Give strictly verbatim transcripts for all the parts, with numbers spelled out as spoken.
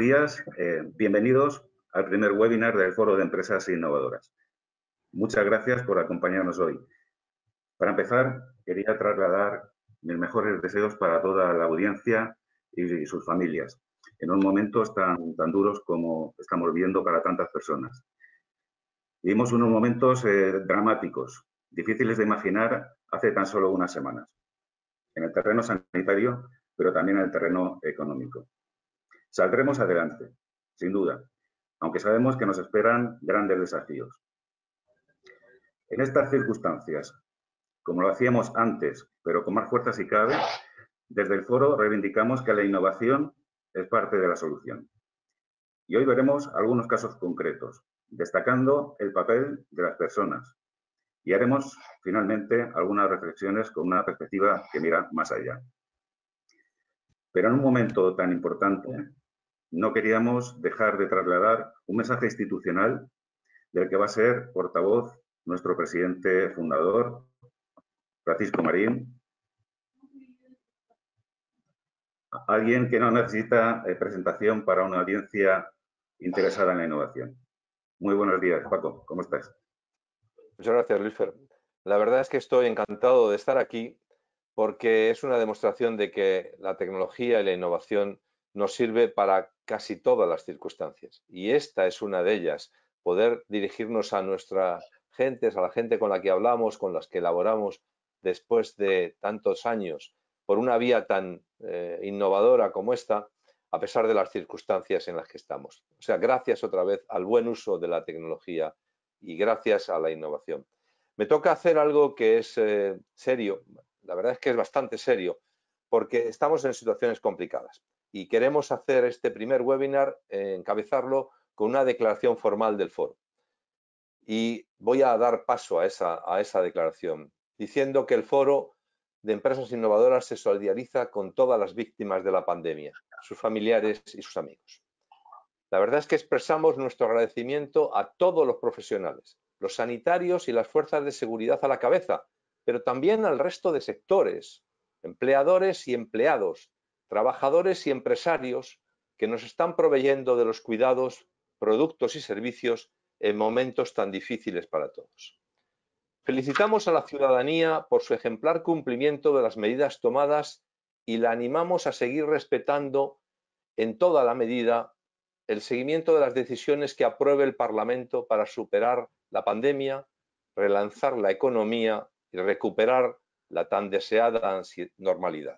días. Eh, bienvenidos al primer webinar del Foro de Empresas Innovadoras. Muchas gracias por acompañarnos hoy. Para empezar, quería trasladar mis mejores deseos para toda la audiencia y sus familias, en unos momentos tan, tan duros como estamos viviendo para tantas personas. Vivimos unos momentos eh, dramáticos, difíciles de imaginar hace tan solo unas semanas, en el terreno sanitario, pero también en el terreno económico. Saldremos adelante, sin duda, aunque sabemos que nos esperan grandes desafíos. En estas circunstancias, como lo hacíamos antes, pero con más fuerza si cabe, desde el foro reivindicamos que la innovación es parte de la solución. Y hoy veremos algunos casos concretos, destacando el papel de las personas. Y haremos, finalmente, algunas reflexiones con una perspectiva que mira más allá. Pero en un momento tan importante, no queríamos dejar de trasladar un mensaje institucional del que va a ser portavoz nuestro presidente fundador, Francisco Marín, alguien que no necesita eh, presentación para una audiencia interesada en la innovación. Muy buenos días, Paco, ¿cómo estás? Muchas gracias, Luis Fer. La verdad es que estoy encantado de estar aquí porque es una demostración de que la tecnología y la innovación nos sirve para casi todas las circunstancias. Y esta es una de ellas, poder dirigirnos a nuestras gentes, a la gente con la que hablamos, con las que elaboramos después de tantos años, por una vía tan eh, innovadora como esta, a pesar de las circunstancias en las que estamos. O sea, gracias otra vez al buen uso de la tecnología y gracias a la innovación. Me toca hacer algo que es eh, serio, la verdad es que es bastante serio, porque estamos en situaciones complicadas y queremos hacer este primer webinar, eh, encabezarlo con una declaración formal del foro. Y voy a dar paso a esa, a esa declaración, diciendo que el Foro de Empresas Innovadoras se solidariza con todas las víctimas de la pandemia, sus familiares y sus amigos. La verdad es que expresamos nuestro agradecimiento a todos los profesionales, los sanitarios y las fuerzas de seguridad a la cabeza, pero también al resto de sectores, empleadores y empleados, trabajadores y empresarios que nos están proveyendo de los cuidados, productos y servicios en momentos tan difíciles para todos. Felicitamos a la ciudadanía por su ejemplar cumplimiento de las medidas tomadas y la animamos a seguir respetando en toda la medida el seguimiento de las decisiones que apruebe el Parlamento para superar la pandemia, relanzar la economía y recuperar la tan deseada normalidad.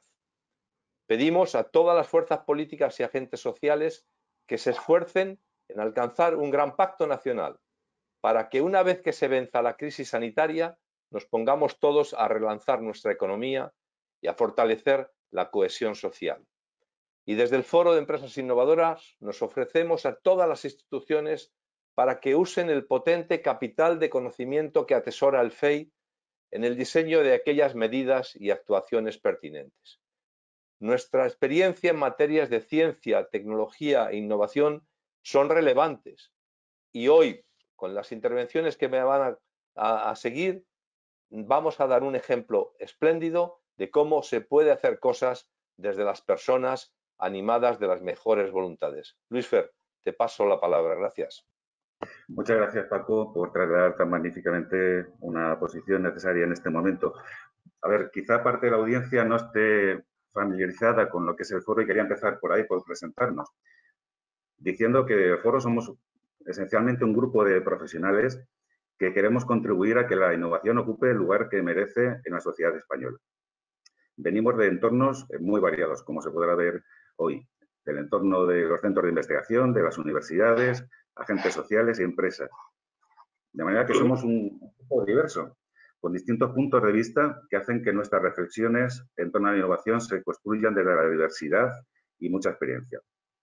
Pedimos a todas las fuerzas políticas y agentes sociales que se esfuercen en alcanzar un gran pacto nacional para que una vez que se venza la crisis sanitaria nos pongamos todos a relanzar nuestra economía y a fortalecer la cohesión social. Y desde el Foro de Empresas Innovadoras nos ofrecemos a todas las instituciones para que usen el potente capital de conocimiento que atesora el F E I en el diseño de aquellas medidas y actuaciones pertinentes. Nuestra experiencia en materias de ciencia, tecnología e innovación son relevantes y hoy, con las intervenciones que me van a, a, a seguir, vamos a dar un ejemplo espléndido de cómo se puede hacer cosas desde las personas animadas de las mejores voluntades. Luis Fer, te paso la palabra. Gracias. Muchas gracias, Paco, por trasladar tan magníficamente una posición necesaria en este momento. A ver, quizá parte de la audiencia no esté familiarizada con lo que es el foro y quería empezar por ahí, por presentarnos, diciendo que el foro somos esencialmente un grupo de profesionales que queremos contribuir a que la innovación ocupe el lugar que merece en la sociedad española. Venimos de entornos muy variados, como se podrá ver hoy, del entorno de los centros de investigación, de las universidades, agentes sociales y empresas. De manera que somos un grupo diverso, con distintos puntos de vista que hacen que nuestras reflexiones en torno a la innovación se construyan desde la diversidad y mucha experiencia.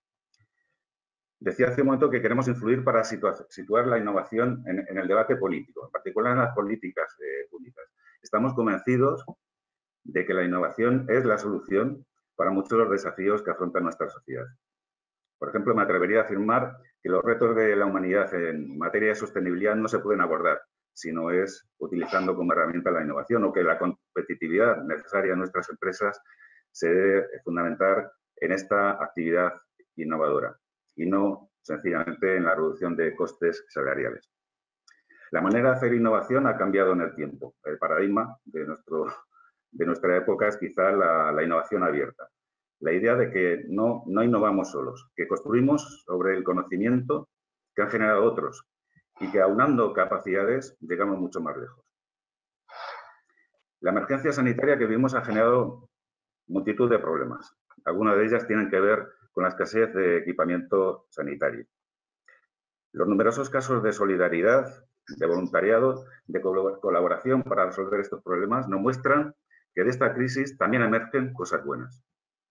Decía hace un momento que queremos influir para situar la innovación en, en el debate político, en particular en las políticas eh, públicas. Estamos convencidos de que la innovación es la solución para muchos de los desafíos que afronta nuestra sociedad. Por ejemplo, me atrevería a afirmar que los retos de la humanidad en materia de sostenibilidad no se pueden abordar si no es utilizando como herramienta la innovación, o que la competitividad necesaria en nuestras empresas se debe fundamentar en esta actividad innovadora. y no sencillamente en la reducción de costes salariales. La manera de hacer innovación ha cambiado en el tiempo. El paradigma de, nuestro, de nuestra época es quizá la, la innovación abierta. La idea de que no, no innovamos solos, que construimos sobre el conocimiento que han generado otros y que aunando capacidades llegamos mucho más lejos. La emergencia sanitaria que vivimos ha generado multitud de problemas. Algunas de ellas tienen que ver con la escasez de equipamiento sanitario. Los numerosos casos de solidaridad, de voluntariado, de colaboración para resolver estos problemas nos muestran que de esta crisis también emergen cosas buenas.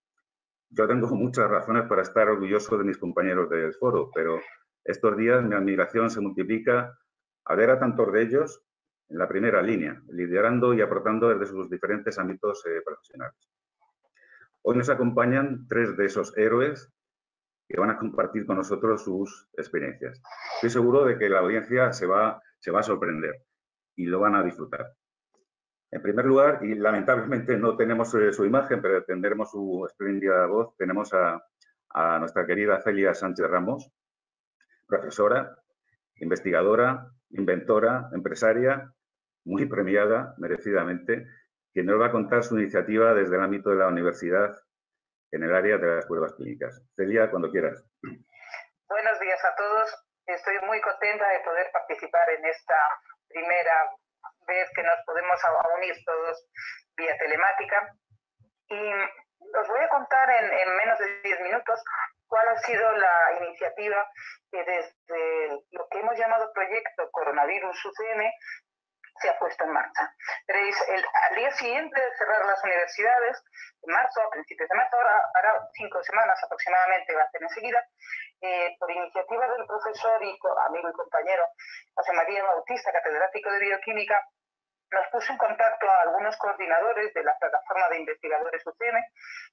Yo tengo muchas razones para estar orgulloso de mis compañeros del foro, pero estos días mi admiración se multiplica al ver a tantos de ellos en la primera línea, liderando y aportando desde sus diferentes ámbitos eh, profesionales. Hoy nos acompañan tres de esos héroes que van a compartir con nosotros sus experiencias. Estoy seguro de que la audiencia se va, se va a sorprender y lo van a disfrutar. En primer lugar, y lamentablemente no tenemos eh, su imagen, pero tendremos su espléndida voz, tenemos a, a nuestra querida Celia Sánchez Ramos, profesora, investigadora, inventora, empresaria, muy premiada, merecidamente, que nos va a contar su iniciativa desde el ámbito de la universidad en el área de las pruebas clínicas. Celia, cuando quieras. Buenos días a todos. Estoy muy contenta de poder participar en esta primera vez que nos podemos unir todos vía telemática. Y os voy a contar en, en menos de diez minutos cuál ha sido la iniciativa que desde lo que hemos llamado Proyecto Coronavirus U C M se ha puesto en marcha. Veréis, el, al día siguiente de cerrar las universidades, en marzo, a principios de marzo, ahora, ahora cinco semanas aproximadamente, va a ser enseguida, eh, por iniciativa del profesor y amigo y compañero José María Bautista, catedrático de Bioquímica, nos puso en contacto a algunos coordinadores de la plataforma de investigadores U C M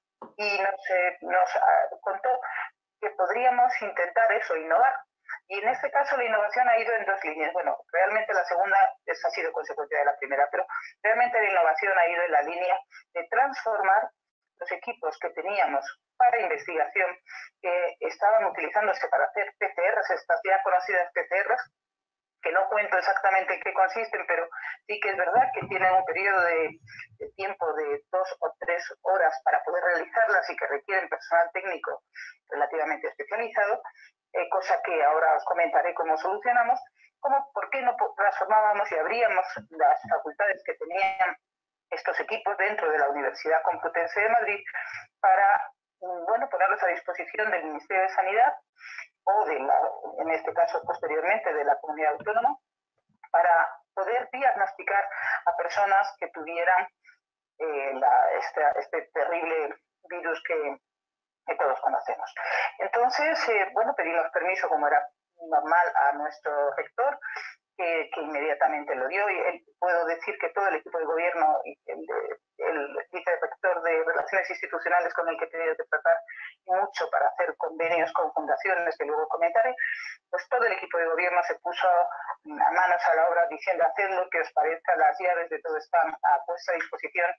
y nos, eh, nos uh, contó que podríamos intentar eso, innovar. Y en este caso la innovación ha ido en dos líneas. Bueno, realmente la segunda es, ha sido consecuencia de la primera, pero realmente la innovación ha ido en la línea de transformar los equipos que teníamos para investigación, que estaban utilizándose para hacer P C Rs, estas ya conocidas P C Rs, que no cuento exactamente en qué consisten, pero sí que es verdad que tienen un periodo de, de tiempo de dos o tres horas para poder realizarlas y que requieren personal técnico relativamente especializado, eh, cosa que ahora os comentaré cómo solucionamos, como por qué no transformábamos y abríamos las facultades que tenían estos equipos dentro de la Universidad Complutense de Madrid para, bueno, ponerlos a disposición del Ministerio de Sanidad o de la, en este caso posteriormente de la comunidad autónoma, para poder diagnosticar a personas que tuvieran eh, la, este, este terrible virus que, que todos conocemos. Entonces, eh, bueno, pedimos permiso, como era normal, a nuestro rector, que, que inmediatamente lo dio, y él, puedo decir que todo el equipo de gobierno, el, el vicerrector de Relaciones Institucionales con el que he tenido que tratar mucho para hacer convenios con fundaciones, que luego comentaré, pues todo el equipo de gobierno se puso a manos a la obra diciendo: haced lo que os parezca, las llaves de todo están a vuestra disposición,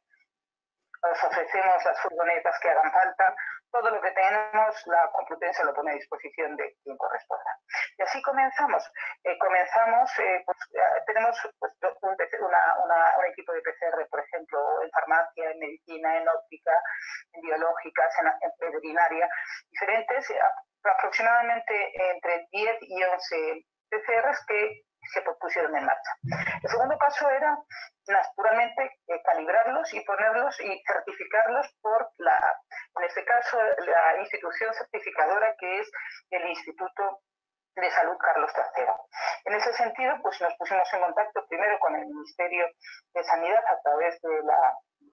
os ofrecemos las furgonetas que hagan falta, todo lo que tenemos, la Complutense lo pone a disposición de quien corresponda. Y así comenzamos. Eh, comenzamos, eh, pues, eh, tenemos pues, un, una, una, un equipo de P C R, por ejemplo, en farmacia, en medicina, en óptica, en biológicas, en, en veterinaria, diferentes, eh, aproximadamente entre diez y once P C Rs que se pusieron en marcha. El segundo paso era naturalmente eh, calibrarlos y ponerlos y certificarlos por la, en este caso, la institución certificadora que es el Instituto de Salud Carlos tercero. En ese sentido, pues nos pusimos en contacto primero con el Ministerio de Sanidad a través de, la,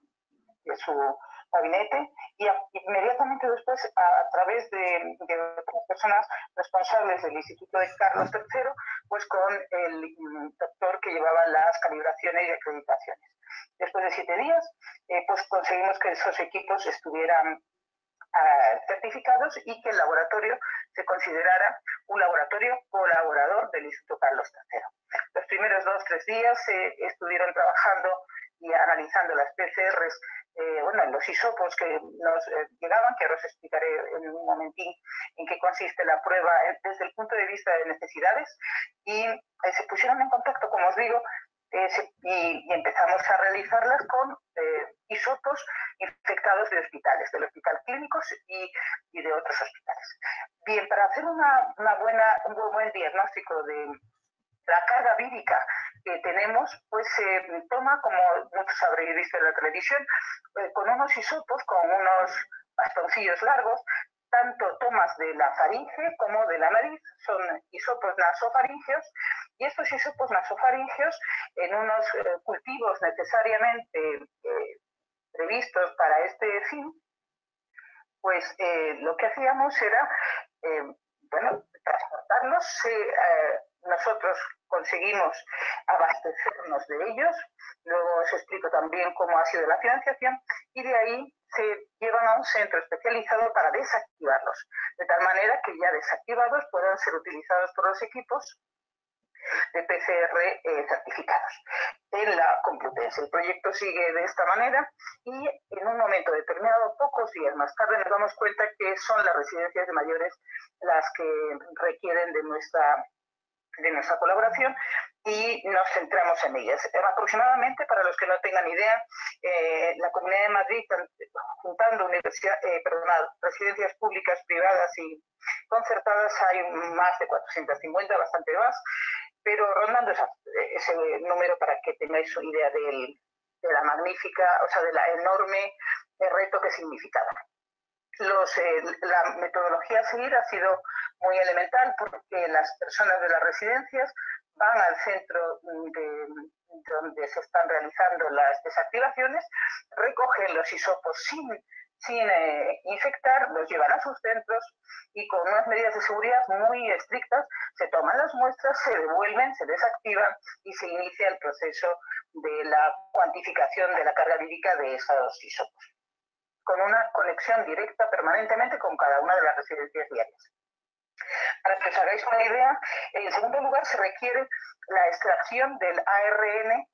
de su gabinete y a, inmediatamente después a, a través de, de otras personas responsables del Instituto de Carlos tercero, pues con el doctor que llevaba las calibraciones y acreditaciones. Después de siete días, eh, pues conseguimos que esos equipos estuvieran uh, certificados y que el laboratorio se considerara un laboratorio colaborador del Instituto Carlos tercero. Los primeros dos o tres días eh, estuvieron trabajando y analizando las P C Rs eh, bueno, los hisopos que nos eh, llegaban, que ahora os explicaré en un momentín en qué consiste la prueba desde el punto de vista de necesidades, y eh, se pusieron en contacto, como os digo, eh, se, y, y empezamos a realizarlas con eh, hisopos infectados de hospitales, del Hospital Clínicos y, y de otros hospitales. Bien, para hacer una, una buena, un buen diagnóstico de la carga vírica que tenemos, pues se eh, toma, como muchos habréis visto en la televisión, eh, con unos hisopos, con unos bastoncillos largos, tanto tomas de la faringe como de la nariz, son hisopos nasofaringeos, y estos hisopos nasofaringeos, en unos eh, cultivos necesariamente eh, previstos para este fin, pues eh, lo que hacíamos era, eh, bueno, transportarlos. Eh, nosotros conseguimos abastecernos de ellos, luego os explico también cómo ha sido la financiación, y de ahí se llevan a un centro especializado para desactivarlos, de tal manera que ya desactivados puedan ser utilizados por los equipos de P C R eh, certificados en la Complutense. El proyecto sigue de esta manera y en un momento determinado, pocos días más tarde, nos damos cuenta que son las residencias de mayores las que requieren de nuestra, de nuestra colaboración, y nos centramos en ellas. Aproximadamente, para los que no tengan idea, eh, la Comunidad de Madrid, juntando universidad, eh, perdonad, residencias públicas, privadas y concertadas, hay más de cuatrocientas cincuenta, bastante más, pero rondando esa, ese número para que tengáis una idea del, de la magnífica, o sea, de la enorme reto que significaba. Los, eh, la metodología a seguir ha sido muy elemental, porque las personas de las residencias van al centro de, donde se están realizando las desactivaciones, recogen los hisopos sin, sin eh, infectar, los llevan a sus centros y con unas medidas de seguridad muy estrictas se toman las muestras, se devuelven, se desactivan y se inicia el proceso de la cuantificación de la carga vírica de esos hisopos, con una conexión directa permanentemente con cada una de las residencias diarias. Para que os hagáis una idea, en segundo lugar se requiere la extracción del A R N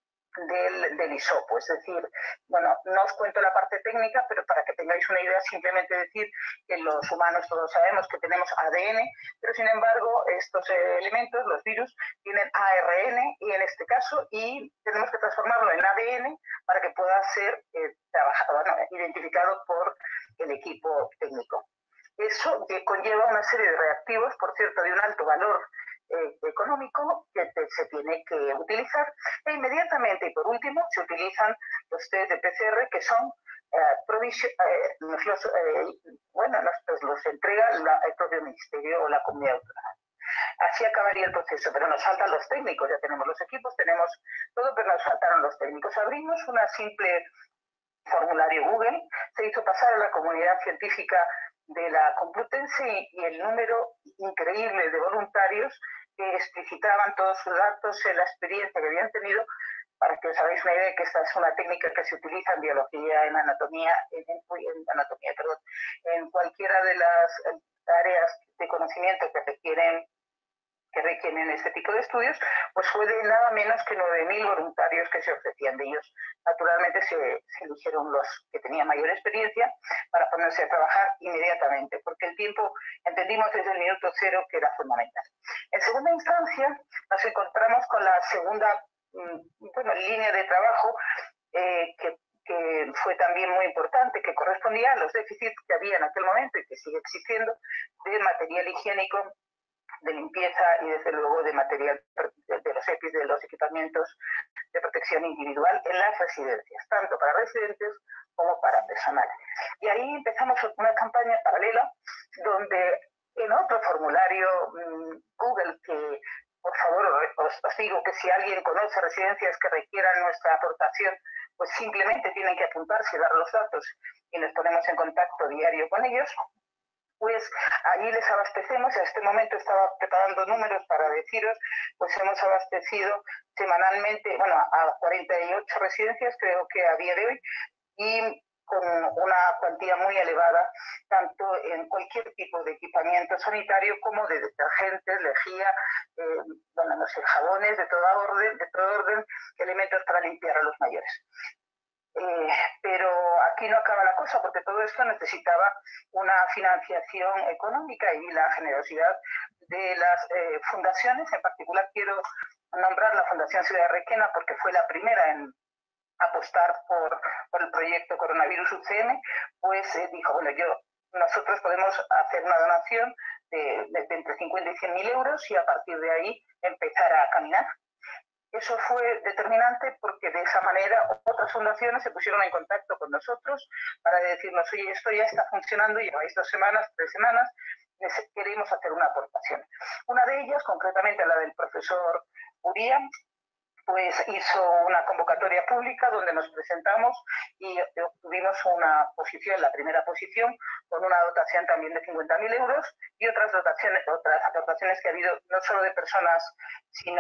del, del hisopo, es decir, bueno, no os cuento la parte técnica, pero para que tengáis una idea, simplemente decir que los humanos todos sabemos que tenemos A D N, pero sin embargo estos eh, elementos, los virus, tienen A R N, y en este caso, y tenemos que transformarlo en A D N para que pueda ser eh, trabajado, bueno, identificado por el equipo técnico. Eso eh, conlleva una serie de reactivos, por cierto, de un alto valor eh, económico, que te, se tiene que utilizar, e inmediatamente, y por último, se utilizan los test de P C R, que son eh, eh, nos los, eh, bueno, nos, nos los entrega la, el propio ministerio o la comunidad autónoma. Así acabaría el proceso, pero nos faltan los técnicos. Ya tenemos los equipos, tenemos todo, pero nos faltaron los técnicos. Abrimos una simple formulario Google, se hizo pasar a la comunidad científica de la Complutense y, y el número increíble de voluntarios que explicitaban todos sus datos, en la experiencia que habían tenido, para que os hagáis una idea de que esta es una técnica que se utiliza en biología, en anatomía, en, en, anatomía, perdón, en cualquiera de las áreas de conocimiento que requieren que requieren este tipo de estudios, pues fue de nada menos que nueve mil voluntarios que se ofrecían. De ellos, naturalmente, se, se eligieron los que tenían mayor experiencia para ponerse a trabajar inmediatamente, porque el tiempo, entendimos desde el minuto cero, que era fundamental. En segunda instancia, nos encontramos con la segunda bueno, línea de trabajo, eh, que, que fue también muy importante, que correspondía a los déficits que había en aquel momento y que sigue existiendo de material higiénico, de limpieza y desde luego de material de los EPIs, de los equipamientos de protección individual en las residencias, tanto para residentes como para personal. Y ahí empezamos una campaña paralela donde en otro formulario mmm, Google, que por favor os, os digo que si alguien conoce residencias que requieran nuestra aportación, pues simplemente tienen que apuntarse y dar los datos y nos ponemos en contacto diario con ellos. Pues allí les abastecemos. En este momento estaba preparando números para deciros, pues hemos abastecido semanalmente, bueno, a cuarenta y ocho residencias, creo que a día de hoy, y con una cuantía muy elevada, tanto en cualquier tipo de equipamiento sanitario como de detergentes, lejía, eh, bueno, no sé, jabones de toda orden, de todo orden, elementos para limpiar a los mayores. Eh, pero aquí no acaba la cosa, porque todo esto necesitaba una financiación económica y la generosidad de las eh, fundaciones. En particular quiero nombrar la Fundación Ciudad de Requena porque fue la primera en apostar por, por el proyecto Coronavirus U C M, pues eh, dijo, bueno, yo, nosotros podemos hacer una donación de, de, de entre cincuenta y cien mil euros y a partir de ahí empezar a caminar. Eso fue determinante porque de esa manera otras fundaciones se pusieron en contacto con nosotros para decirnos, oye, esto ya está funcionando, lleváis dos semanas, tres semanas, queremos hacer una aportación. Una de ellas, concretamente la del profesor Uría, pues hizo una convocatoria pública donde nos presentamos y obtuvimos una posición, la primera posición, con una dotación también de cincuenta mil euros y otras dotaciones, otras aportaciones que ha habido no solo de personas, sino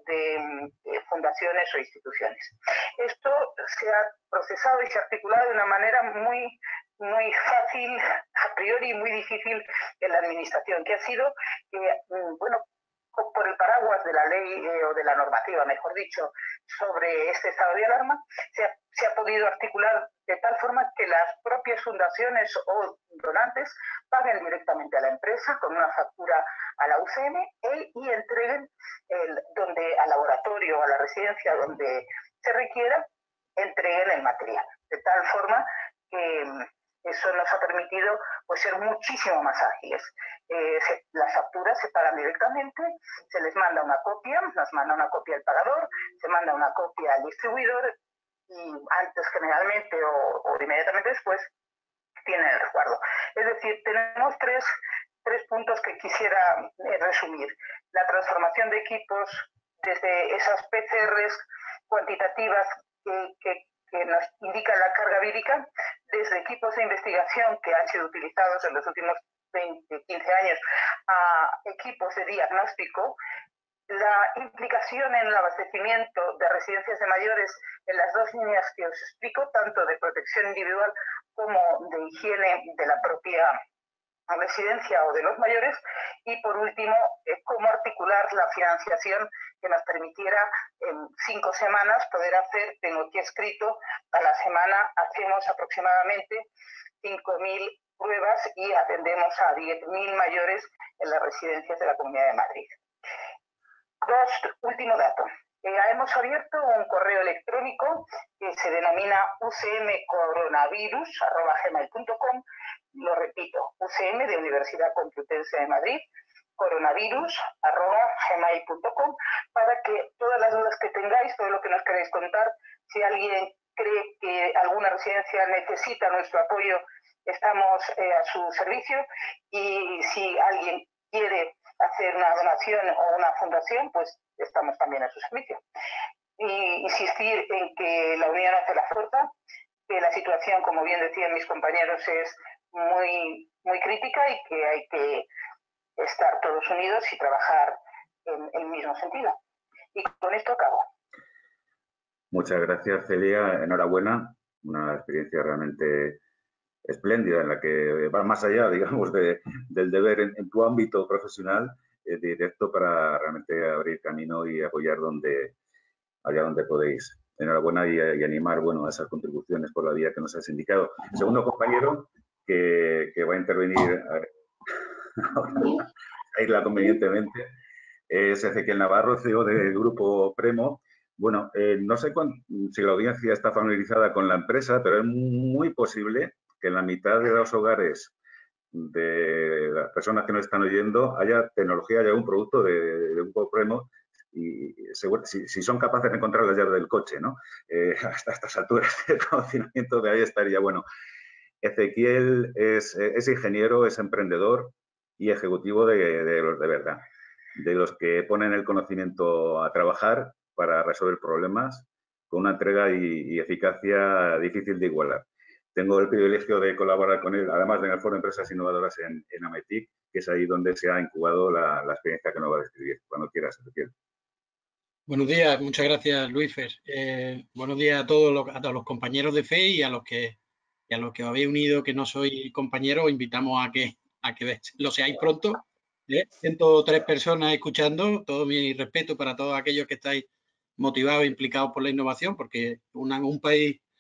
de, de fundaciones o instituciones. Esto se ha procesado y se ha articulado de una manera muy, muy fácil, a priori, y muy difícil en la administración, que ha sido que, bueno, por el paraguas de la ley eh, o de la normativa, mejor dicho, sobre este estado de alarma, se ha, se ha podido articular de tal forma que las propias fundaciones o donantes paguen directamente a la empresa con una factura a la U C M e, y entreguen el, donde al laboratorio o a la residencia donde se requiera, entreguen el material. De tal forma que eso nos ha permitido pues, ser muchísimo más ágiles. Eh, se, las facturas se pagan directamente, se les manda una copia, nos manda una copia el pagador, se manda una copia al distribuidor y antes generalmente o, o inmediatamente después tienen el resguardo. Es decir, tenemos tres, tres puntos que quisiera eh, resumir. La transformación de equipos desde esas P C Rs cuantitativas que, que que nos indica la carga vírica, desde equipos de investigación que han sido utilizados en los últimos veinte, quince años a equipos de diagnóstico, la implicación en el abastecimiento de residencias de mayores en las dos líneas que os explico, tanto de protección individual como de higiene de la propia residencia o de los mayores, y por último, eh, cómo articular la financiación que nos permitiera en cinco semanas poder hacer, tengo aquí escrito, a la semana hacemos aproximadamente cinco mil pruebas y atendemos a diez mil mayores en las residencias de la Comunidad de Madrid. Dos, último dato. Eh, hemos abierto un correo electrónico que se denomina u c m coronavirus arroba gmail punto com. Lo repito, U C M de Universidad Complutense de Madrid, coronavirus arroba gmail punto com, para que todas las dudas que tengáis, todo lo que nos queráis contar, si alguien cree que alguna residencia necesita nuestro apoyo, estamos eh, a su servicio, y si alguien quiere hacer una donación o una fundación, pues estamos también a su servicio. Y insistir en que la unión hace la fuerza, que la situación, como bien decían mis compañeros, es muy, muy crítica y que hay que estar todos unidos y trabajar en el mismo sentido. Y con esto acabo. Muchas gracias, Celia. Enhorabuena. Una experiencia realmente espléndida en la que va más allá, digamos, de, del deber en, en tu ámbito profesional, eh, directo para realmente abrir camino y apoyar donde, allá donde podéis. Enhorabuena y, y animar, bueno, a esas contribuciones por la vía que nos has indicado. Segundo compañero que, que va a intervenir a irla convenientemente es Ezequiel Navarro, C E O del Grupo Premo. Bueno, eh, no sé cuánto, si la audiencia está familiarizada con la empresa, pero es muy posible que en la mitad de los hogares de las personas que nos están oyendo haya tecnología, haya un producto de, de Grupo Premo, y seguro, si, si son capaces de encontrar la llave del coche, ¿no? Eh, hasta estas alturas de conocimiento de ahí estaría bueno. Ezequiel es, es ingeniero, es emprendedor y ejecutivo de, de los de verdad, de los que ponen el conocimiento a trabajar para resolver problemas con una entrega y, y eficacia difícil de igualar. Tengo el privilegio de colaborar con él, además de en el Foro de Empresas Innovadoras en, en Ametic, que es ahí donde se ha incubado la, la experiencia que nos va a describir. Cuando quieras, Ezequiel. Buenos días, muchas gracias, Luisfer. Eh, buenos días a todos los, a todos los compañeros de F E y a los que y a los que os habéis unido, que no sois compañeros, os invitamos a que, a que lo seáis pronto. ¿eh? ciento tres personas escuchando, todo mi respeto para todos aquellos que estáis motivados e implicados por la innovación, porque una, un país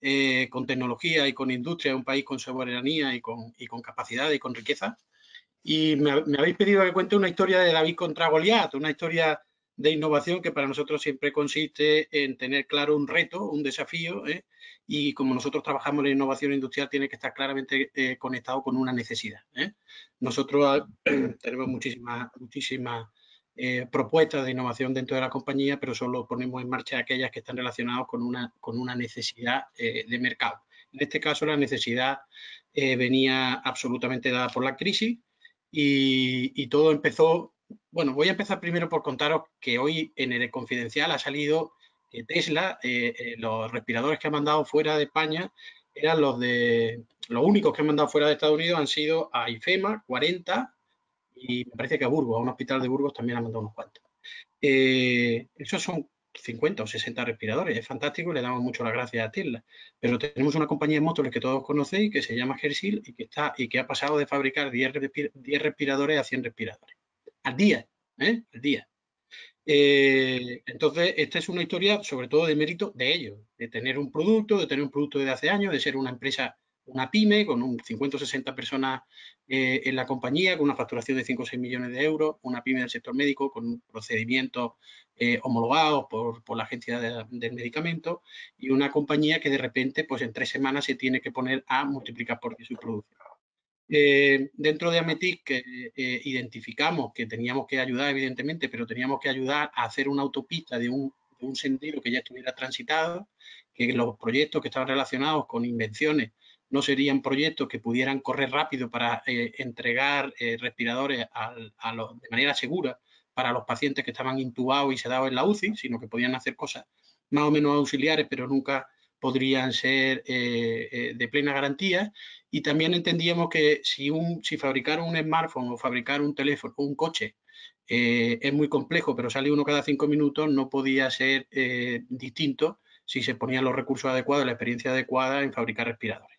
eh, con tecnología y con industria, un país con soberanía y con, y con capacidad y con riqueza. Y me, me habéis pedido que cuente una historia de David contra Goliat, una historia de innovación que para nosotros siempre consiste en tener claro un reto, un desafío, ¿eh? Y como nosotros trabajamos en la innovación industrial, tiene que estar claramente eh, conectado con una necesidad, ¿eh? Nosotros tenemos muchísimas, muchísimas eh, propuestas de innovación dentro de la compañía, pero solo ponemos en marcha aquellas que están relacionadas con una, con una necesidad eh, de mercado. En este caso, la necesidad eh, venía absolutamente dada por la crisis. Y, y todo empezó, bueno, voy a empezar primero por contaros que hoy en el Confidencial ha salido que Tesla, eh, eh, los respiradores que ha mandado fuera de España eran los de, los únicos que han mandado fuera de Estados Unidos han sido a IFEMA, cuarenta, y me parece que a Burgos, a un hospital de Burgos también han mandado unos cuantos. Eh, esos son cincuenta o sesenta respiradores, es fantástico y le damos mucho las gracias a Tesla. Pero tenemos una compañía de motores que todos conocéis que se llama Hersil y que, está, y que ha pasado de fabricar diez respiradores a cien respiradores. Al día, ¿eh? Al día. Eh, entonces, esta es una historia sobre todo de mérito de ellos, de tener un producto, de tener un producto desde hace años, de ser una empresa, una pyme con un cincuenta o sesenta personas eh, en la compañía, con una facturación de cinco o seis millones de euros, una pyme del sector médico con procedimientos eh, homologados por, por la agencia de, del medicamento y una compañía que de repente, pues en tres semanas se tiene que poner a multiplicar por su producción. Eh, dentro de Ametic eh, eh, identificamos que teníamos que ayudar, evidentemente, pero teníamos que ayudar a hacer una autopista de un, de un sendero que ya estuviera transitado, que los proyectos que estaban relacionados con invenciones no serían proyectos que pudieran correr rápido para eh, entregar eh, respiradores a, a los, de manera segura para los pacientes que estaban intubados y sedados en la U C I, sino que podían hacer cosas más o menos auxiliares, pero nunca podrían ser eh, eh, de plena garantía. Y también entendíamos que si, un, si fabricar un smartphone o fabricar un teléfono o un coche eh, es muy complejo, pero sale uno cada cinco minutos, no podía ser eh, distinto si se ponían los recursos adecuados, la experiencia adecuada en fabricar respiradores.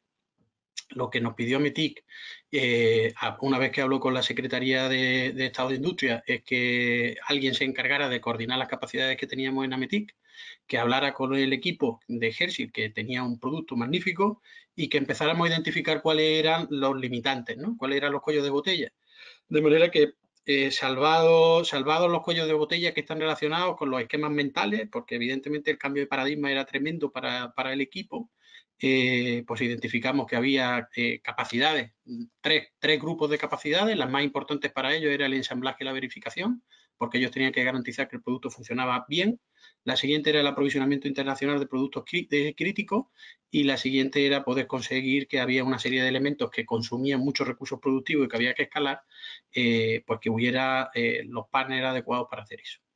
Lo que nos pidió Ametic, eh, una vez que habló con la Secretaría de, de Estado de Industria, es que alguien se encargara de coordinar las capacidades que teníamos en Ametic, que hablara con el equipo de Hersil, que tenía un producto magnífico, y que empezáramos a identificar cuáles eran los limitantes, ¿no? Cuáles eran los cuellos de botella. De manera que, eh, salvados salvado los cuellos de botella que están relacionados con los esquemas mentales, porque evidentemente el cambio de paradigma era tremendo para, para el equipo, eh, pues identificamos que había eh, capacidades, tres, tres grupos de capacidades. Las más importantes para ellos era el ensamblaje y la verificación, porque ellos tenían que garantizar que el producto funcionaba bien. La siguiente era el aprovisionamiento internacional de productos críticos y la siguiente era poder conseguir que había una serie de elementos que consumían muchos recursos productivos y que había que escalar, eh, pues que hubiera eh, los partners adecuados para hacer eso.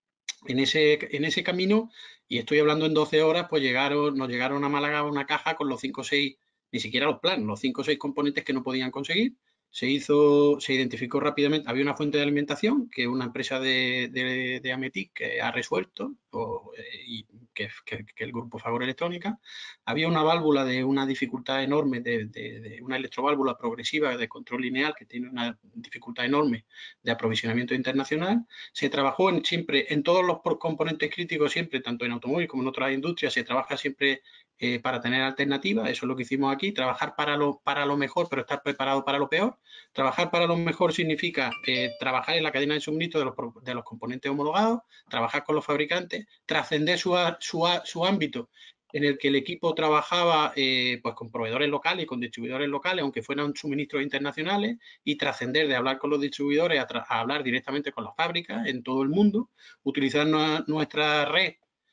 En ese, en ese camino, y estoy hablando en doce horas, pues llegaron, nos llegaron a Málaga una caja con los cinco o seis, ni siquiera los planos, los cinco o seis componentes que no podían conseguir. Se hizo, se identificó rápidamente, había una fuente de alimentación que una empresa de, de, de Ametic que ha resuelto, o, y que, que, que el grupo Fagor Electrónica. Había una válvula de una dificultad enorme, de, de, de una electroválvula progresiva de control lineal que tiene una dificultad enorme de aprovisionamiento internacional. Se trabajó en, siempre en todos los componentes críticos, siempre, tanto en automóvil como en otras industrias, se trabaja siempre eh, para tener alternativas. Eso es lo que hicimos aquí, trabajar para lo, para lo mejor, pero estar preparado para lo peor. Trabajar para lo mejor significa eh, trabajar en la cadena de suministro de los, de los componentes homologados, trabajar con los fabricantes, trascender su, su, su ámbito en el que el equipo trabajaba eh, pues con proveedores locales y con distribuidores locales, aunque fueran suministros internacionales, y trascender de hablar con los distribuidores a, a hablar directamente con las fábricas en todo el mundo, utilizar no, nuestra red,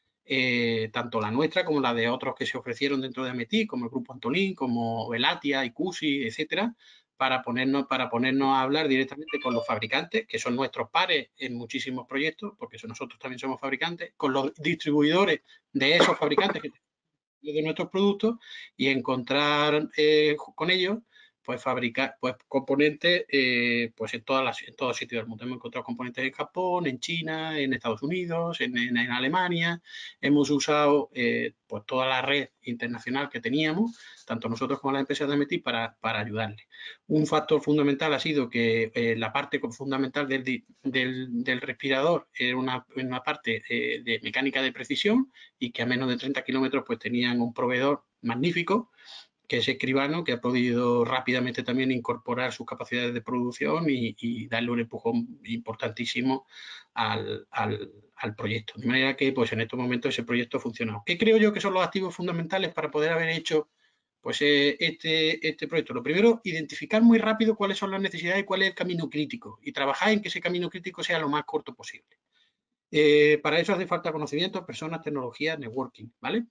eh, tanto la nuestra como la de otros que se ofrecieron dentro de Ametic, como el Grupo Antolín, como Velatia, Icusi, etcétera, para ponernos, para ponernos a hablar directamente con los fabricantes, que son nuestros pares en muchísimos proyectos, porque nosotros también somos fabricantes, con los distribuidores de esos fabricantes que de nuestros productos, y encontrar eh, con ellos pues fabricar pues componentes eh, pues en todas las en todos sitios del mundo. Hemos encontrado componentes en Japón, en China, en Estados Unidos, en, en, en Alemania. Hemos usado eh, pues toda la red internacional que teníamos, tanto nosotros como las empresas de M I T, para, para ayudarle. Un factor fundamental ha sido que eh, la parte fundamental del, del, del respirador era una, una parte eh, de mecánica de precisión, y que a menos de treinta kilómetros pues tenían un proveedor magnífico, que es Escribano, que ha podido rápidamente también incorporar sus capacidades de producción y, y darle un empujón importantísimo al, al, al proyecto. De manera que pues en estos momentos ese proyecto ha funcionado. ¿Qué creo yo que son los activos fundamentales para poder haber hecho pues eh, este, este proyecto? Lo primero, identificar muy rápido cuáles son las necesidades y cuál es el camino crítico, y trabajar en que ese camino crítico sea lo más corto posible. Eh, para eso hace falta conocimiento, personas, tecnología, networking, ¿vale?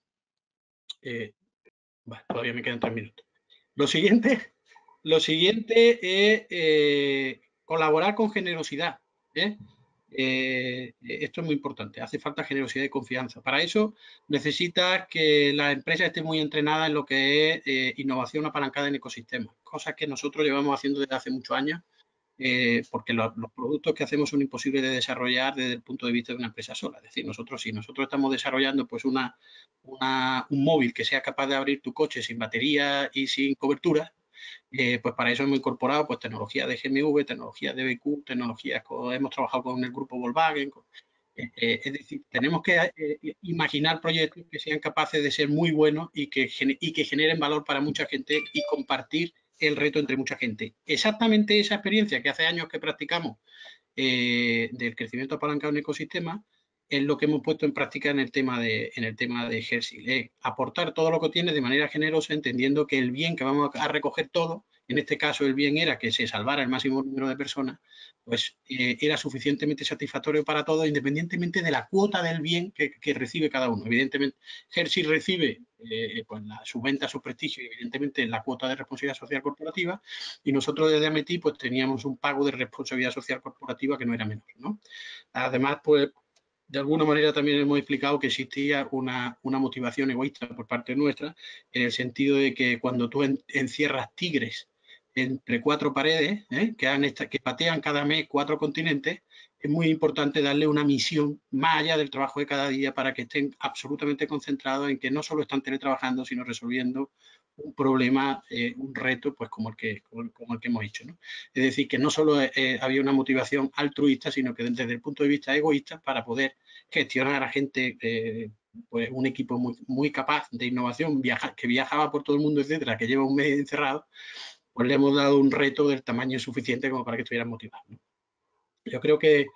Eh, bueno, todavía me quedan tres minutos. Lo siguiente, lo siguiente es eh, colaborar con generosidad. ¿eh? Eh, esto es muy importante. Hace falta generosidad y confianza. Para eso necesitas que la empresa esté muy entrenada en lo que es eh, innovación apalancada en ecosistemas, cosas que nosotros llevamos haciendo desde hace muchos años. Eh, porque lo, los productos que hacemos son imposibles de desarrollar desde el punto de vista de una empresa sola. Es decir, nosotros si nosotros estamos desarrollando pues una, una, un móvil que sea capaz de abrir tu coche sin batería y sin cobertura, eh, pues para eso hemos incorporado pues tecnología de G M V, tecnología de B Q, tecnologías, hemos trabajado con el grupo Volkswagen. Con, eh, eh, es decir, tenemos que eh, imaginar proyectos que sean capaces de ser muy buenos y que, y que generen valor para mucha gente y compartir el reto entre mucha gente. Exactamente esa experiencia que hace años que practicamos eh, del crecimiento apalancado en ecosistemas es lo que hemos puesto en práctica en el tema de, en el tema de Hersil. Eh, aportar todo lo que tiene de manera generosa, entendiendo que el bien que vamos a recoger todo, en este caso el bien era que se salvara el máximo número de personas, pues eh, era suficientemente satisfactorio para todos, independientemente de la cuota del bien que, que recibe cada uno. Evidentemente, Hersil recibe eh, pues la, su venta, su prestigio y evidentemente la cuota de responsabilidad social corporativa, y nosotros desde M I T pues teníamos un pago de responsabilidad social corporativa que no era menor, ¿no? Además, pues de alguna manera también hemos explicado que existía una, una motivación egoísta por parte nuestra, en el sentido de que cuando tú en, encierras tigres entre cuatro paredes, ¿eh? que, han esta, que patean cada mes cuatro continentes, es muy importante darle una misión más allá del trabajo de cada día, para que estén absolutamente concentrados en que no solo están teletrabajando, sino resolviendo un problema, eh, un reto, pues como el que, como, como el que hemos hecho, ¿no? Es decir, que no solo eh, había una motivación altruista, sino que desde el punto de vista egoísta, para poder gestionar a gente, eh, pues un equipo muy, muy capaz de innovación, viaja, que viajaba por todo el mundo, etcétera, que lleva un mes encerrado, pues le hemos dado un reto del tamaño suficiente como para que estuvieran motivados, ¿no? Yo creo que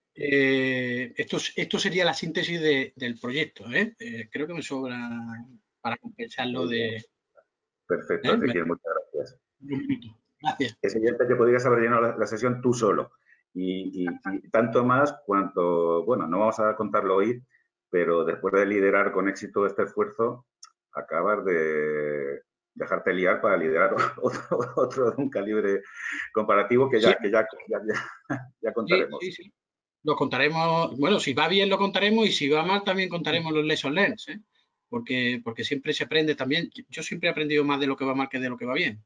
eh, esto, esto sería la síntesis de, del proyecto, ¿eh? Eh, creo que me sobra para compensarlo de... Perfecto, ¿eh? Ezequiel, muchas gracias. Gracias. Es evidente que podrías haber llenado la, la sesión tú solo. Y, y, y tanto más cuanto, bueno, no vamos a contarlo hoy, pero después de liderar con éxito este esfuerzo, acabas de dejarte liar para liderar otro, otro de un calibre comparativo que ya, sí. que ya, ya, ya, ya contaremos. Sí, sí, sí. Lo contaremos, bueno, si va bien lo contaremos, y si va mal también contaremos los lessons learned, ¿eh? Porque, porque siempre se aprende también. Yo siempre he aprendido más de lo que va mal que de lo que va bien.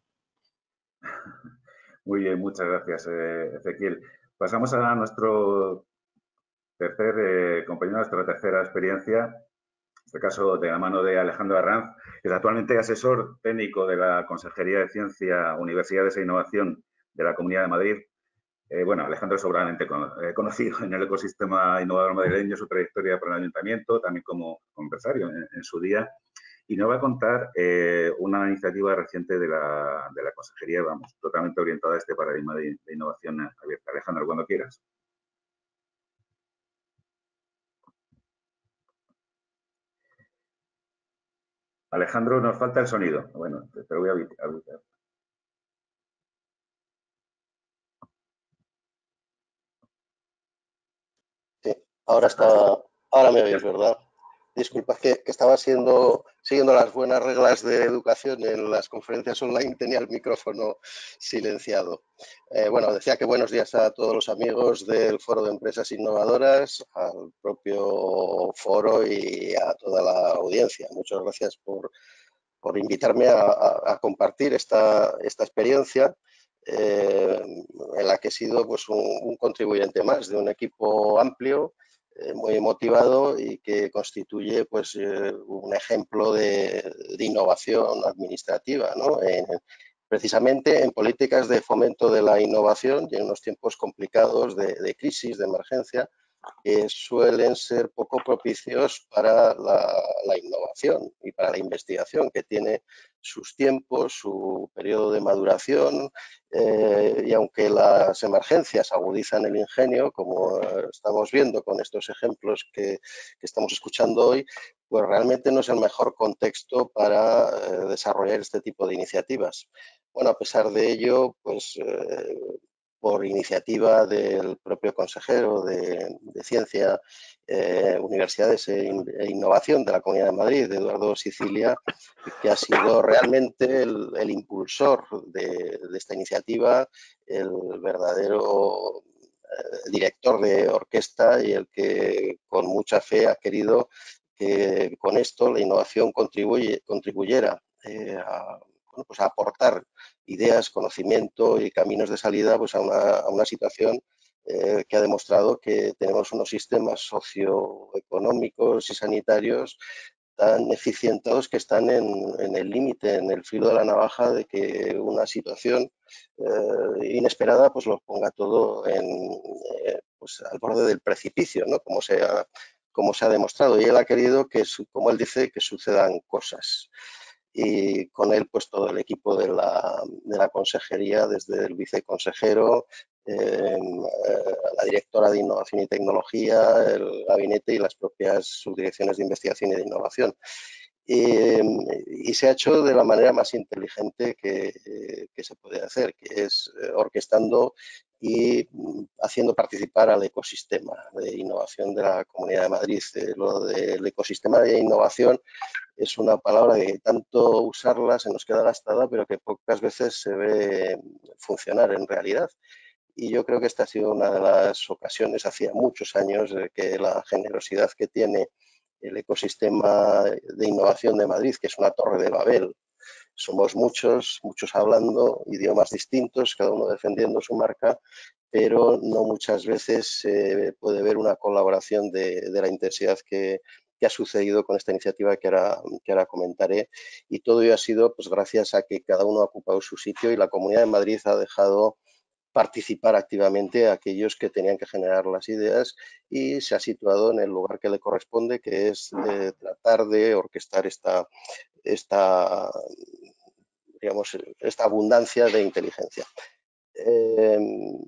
Muy bien, muchas gracias, eh, Ezequiel. Pasamos a nuestro tercer eh, compañero, nuestra tercera experiencia, en este caso de la mano de Alejandro Arranz, que es actualmente asesor técnico de la Consejería de Ciencia, Universidades e Innovación de la Comunidad de Madrid. Eh, bueno, Alejandro es sobradamente con, eh, conocido en el ecosistema innovador madrileño, su trayectoria por el ayuntamiento, también como, como empresario en, en su día, y nos va a contar eh, una iniciativa reciente de la, de la Consejería, vamos, totalmente orientada a este paradigma de, de innovación abierta. Alejandro, cuando quieras. Alejandro, nos falta el sonido. Bueno, te, te voy a habilitar. Sí, ahora está, ahora me oís, ¿verdad? Disculpa, que, que estaba siendo, siguiendo las buenas reglas de educación en las conferencias online, tenía el micrófono silenciado. Eh, bueno, decía que buenos días a todos los amigos del Foro de Empresas Innovadoras, al propio foro y a toda la audiencia. Muchas gracias por, por invitarme a, a, a compartir esta, esta experiencia eh, en la que he sido pues, un, un contribuyente más de un equipo amplio, eh, muy motivado y que constituye pues, eh, un ejemplo de, de innovación administrativa, ¿no? En, precisamente en políticas de fomento de la innovación y en unos tiempos complicados de, de crisis, de emergencia, que suelen ser poco propicios para la, la innovación y para la investigación, que tiene sus tiempos, su periodo de maduración, eh, y aunque las emergencias agudizan el ingenio, como estamos viendo con estos ejemplos que, que estamos escuchando hoy, pues realmente no es el mejor contexto para eh, desarrollar este tipo de iniciativas. Bueno, a pesar de ello, pues eh, por iniciativa del propio consejero de, de Ciencia, eh, Universidades e, e Innovación de la Comunidad de Madrid, Eduardo Sicilia, que ha sido realmente el, el impulsor de, de esta iniciativa, el verdadero eh, director de orquesta y el que con mucha fe ha querido que con esto la innovación contribuye, contribuyera eh, a, bueno, pues a aportar ideas, conocimiento y caminos de salida pues, a, una, a una situación eh, que ha demostrado que tenemos unos sistemas socioeconómicos y sanitarios tan eficientados que están en, en el límite, en el filo de la navaja de que una situación eh, inesperada pues lo ponga todo en, eh, pues, al borde del precipicio, ¿no? Como se ha, como se ha demostrado. Y él ha querido que, como él dice, que sucedan cosas. Y con él pues todo el equipo de la, de la consejería, desde el viceconsejero, eh, la directora de Innovación y Tecnología, el gabinete y las propias subdirecciones de investigación y de innovación. Y, y se ha hecho de la manera más inteligente que, que se puede hacer, que es orquestando y haciendo participar al ecosistema de innovación de la Comunidad de Madrid. Lo del ecosistema de innovación es una palabra que tanto usarla se nos queda gastada, pero que pocas veces se ve funcionar en realidad. Y yo creo que esta ha sido una de las ocasiones, hacía muchos años, de que la generosidad que tiene el ecosistema de innovación de Madrid, que es una torre de Babel. Somos muchos, muchos hablando idiomas distintos, cada uno defendiendo su marca, pero no muchas veces se eh, puede ver una colaboración de, de la intensidad que, que ha sucedido con esta iniciativa que ahora, que ahora comentaré. Y todo ello ha sido pues, gracias a que cada uno ha ocupado su sitio y la Comunidad de Madrid ha dejado participar activamente a aquellos que tenían que generar las ideas y se ha situado en el lugar que le corresponde, que es eh, tratar de orquestar esta, esta, digamos, esta abundancia de inteligencia. Eh,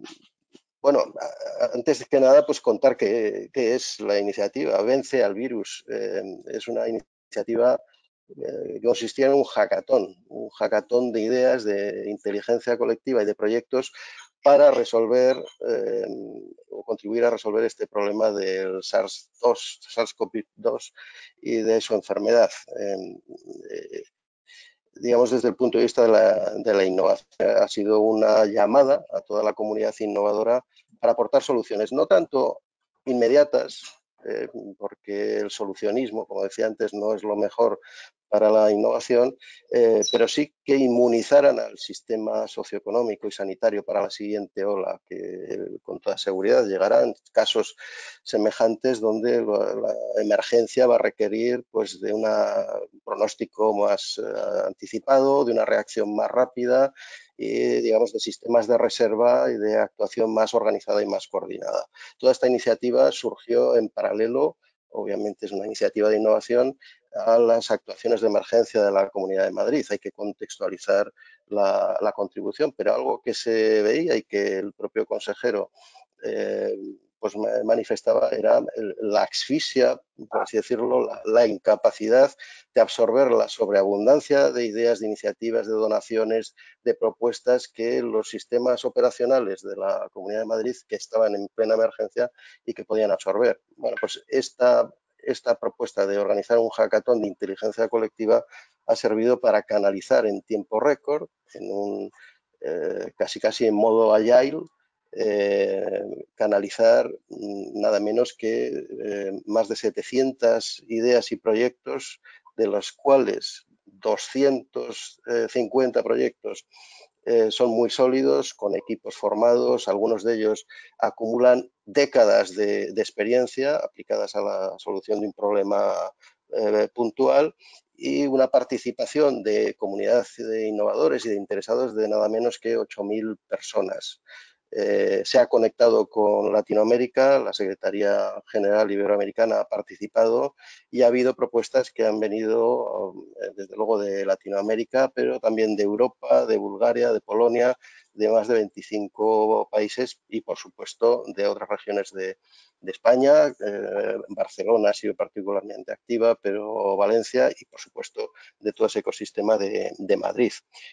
bueno, antes que nada, pues contar qué, qué es la iniciativa Vence al Virus. Eh, es una iniciativa que consistía en un hackathon, un hackathon de ideas, de inteligencia colectiva y de proyectos para resolver eh, o contribuir a resolver este problema del SARS dos, SARS-CoV dos y de su enfermedad. Eh, eh, digamos, desde el punto de vista de la, de la innovación, ha sido una llamada a toda la comunidad innovadora para aportar soluciones, no tanto inmediatas, eh, porque el solucionismo, como decía antes, no es lo mejor para la innovación, eh, pero sí que inmunizaran al sistema socioeconómico y sanitario para la siguiente ola, que eh, con toda seguridad llegarán casos semejantes donde la, la emergencia va a requerir pues, de una, un pronóstico más uh, anticipado, de una reacción más rápida y, digamos, de sistemas de reserva y de actuación más organizada y más coordinada. Toda esta iniciativa surgió en paralelo, obviamente es una iniciativa de innovación, a las actuaciones de emergencia de la Comunidad de Madrid. Hay que contextualizar la, la contribución, pero algo que se veía y que el propio consejero eh, pues manifestaba era la asfixia, por así decirlo, la, la incapacidad de absorber la sobreabundancia de ideas, de iniciativas, de donaciones, de propuestas que los sistemas operacionales de la Comunidad de Madrid que estaban en plena emergencia y que podían absorber. Bueno, pues esta esta propuesta de organizar un hackathon de inteligencia colectiva ha servido para canalizar en tiempo récord, en un eh, casi casi en modo agile, eh, canalizar nada menos que eh, más de setecientas ideas y proyectos, de los cuales doscientos cincuenta proyectos eh, son muy sólidos, con equipos formados, algunos de ellos acumulan décadas de, de experiencia aplicadas a la solución de un problema eh, puntual, y una participación de comunidad de innovadores y de interesados de nada menos que ocho mil personas. Eh, se ha conectado con Latinoamérica, la Secretaría General Iberoamericana ha participado y ha habido propuestas que han venido desde luego de Latinoamérica, pero también de Europa, de Bulgaria, de Polonia, de más de veinticinco países y por supuesto de otras regiones de, de España. Eh, Barcelona ha sido particularmente activa, pero Valencia y por supuesto de todo ese ecosistema de, de Madrid.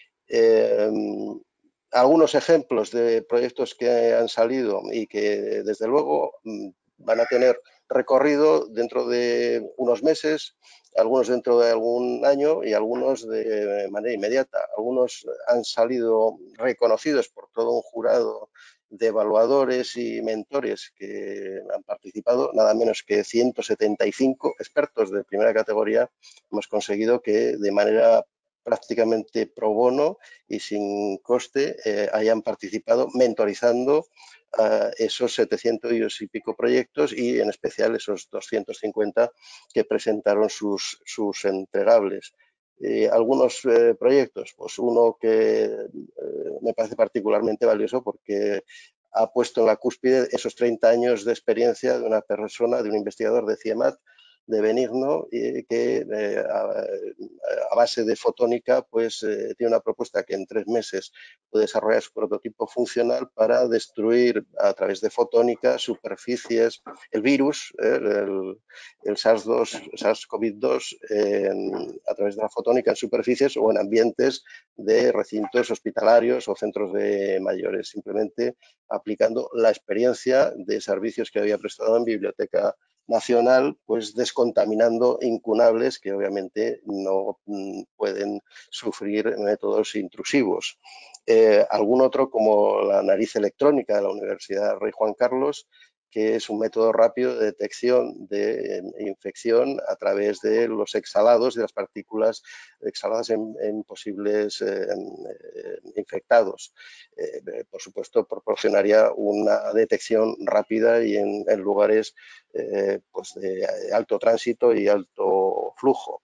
Eh, algunos ejemplos de proyectos que han salido y que desde luego van a tener recorrido dentro de unos meses, algunos dentro de algún año y algunos de manera inmediata. Algunos han salido reconocidos por todo un jurado de evaluadores y mentores que han participado, nada menos que ciento setenta y cinco expertos de primera categoría. Hemos conseguido que de manera prácticamente pro bono y sin coste eh, hayan participado mentorizando uh, esos setecientos y pico proyectos y en especial esos doscientos cincuenta que presentaron sus, sus entregables. Eh, algunos eh, proyectos, pues uno que eh, me parece particularmente valioso porque ha puesto en la cúspide esos treinta años de experiencia de una persona, de un investigador de CIEMAT, de Benigno, y que eh, a, a base de fotónica pues eh, tiene una propuesta que en tres meses puede desarrollar su prototipo funcional para destruir a través de fotónica superficies, el virus, eh, el, el SARS dos, SARS CoV dos eh, a través de la fotónica en superficies o en ambientes de recintos hospitalarios o centros de mayores, simplemente aplicando la experiencia de servicios que había prestado en Biblioteca Nacional, pues descontaminando incunables que obviamente no pueden sufrir métodos intrusivos. Eh, algún otro como la nariz electrónica de la Universidad Rey Juan Carlos, que es un método rápido de detección de infección a través de los exhalados, de las partículas exhaladas en, en posibles eh, infectados. Eh, por supuesto, proporcionaría una detección rápida y en, en lugares eh, pues de alto tránsito y alto flujo.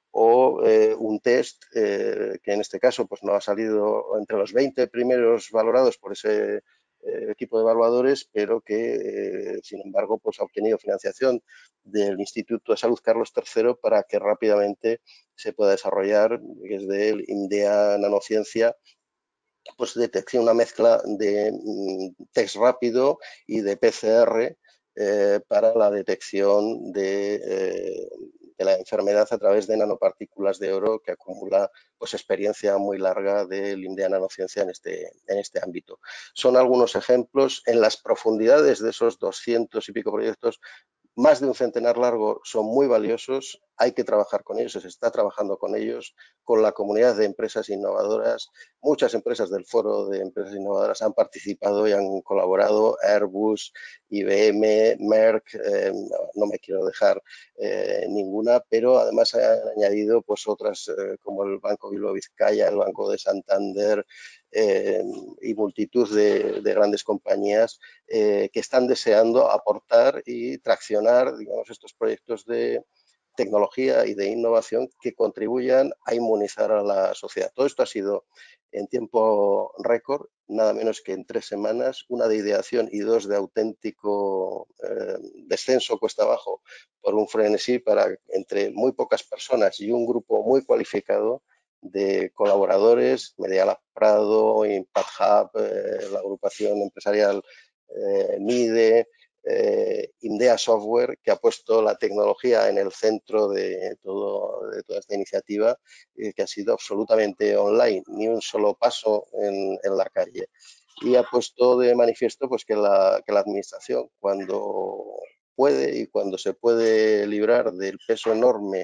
O eh, un test eh, que en este caso pues, no ha salido entre los veinte primeros valorados por ese eh, equipo de evaluadores, pero que, eh, sin embargo, pues, ha obtenido financiación del Instituto de Salud Carlos tercero para que rápidamente se pueda desarrollar desde el INDEA Nanociencia, pues detección, una mezcla de mm, test rápido y de P C R eh, para la detección de, eh, de la enfermedad a través de nanopartículas de oro, que acumula pues experiencia muy larga del INDEA Nanociencia en este, en este ámbito. Son algunos ejemplos. En las profundidades de esos doscientos y pico proyectos, más de un centenar largo son muy valiosos, hay que trabajar con ellos, se está trabajando con ellos, con la comunidad de empresas innovadoras. Muchas empresas del Foro de Empresas Innovadoras han participado y han colaborado, Airbus, I B M, Merck, eh, no, no me quiero dejar eh, ninguna, pero además han añadido pues, otras eh, como el Banco Bilbao Vizcaya, el Banco de Santander, Eh, y multitud de, de grandes compañías eh, que están deseando aportar y traccionar, digamos, estos proyectos de tecnología y de innovación que contribuyan a inmunizar a la sociedad. Todo esto ha sido en tiempo récord, nada menos que en tres semanas, una de ideación y dos de auténtico eh, descenso cuesta abajo por un frenesí para entre muy pocas personas y un grupo muy cualificado de colaboradores, Medialab Prado, Impact Hub, eh, la agrupación empresarial eh, MIDE, eh, INDEA Software, que ha puesto la tecnología en el centro de, todo, de toda esta iniciativa, eh, que ha sido absolutamente online, ni un solo paso en, en la calle. Y ha puesto de manifiesto pues, que, la, que la administración, cuando puede y cuando se puede librar del peso enorme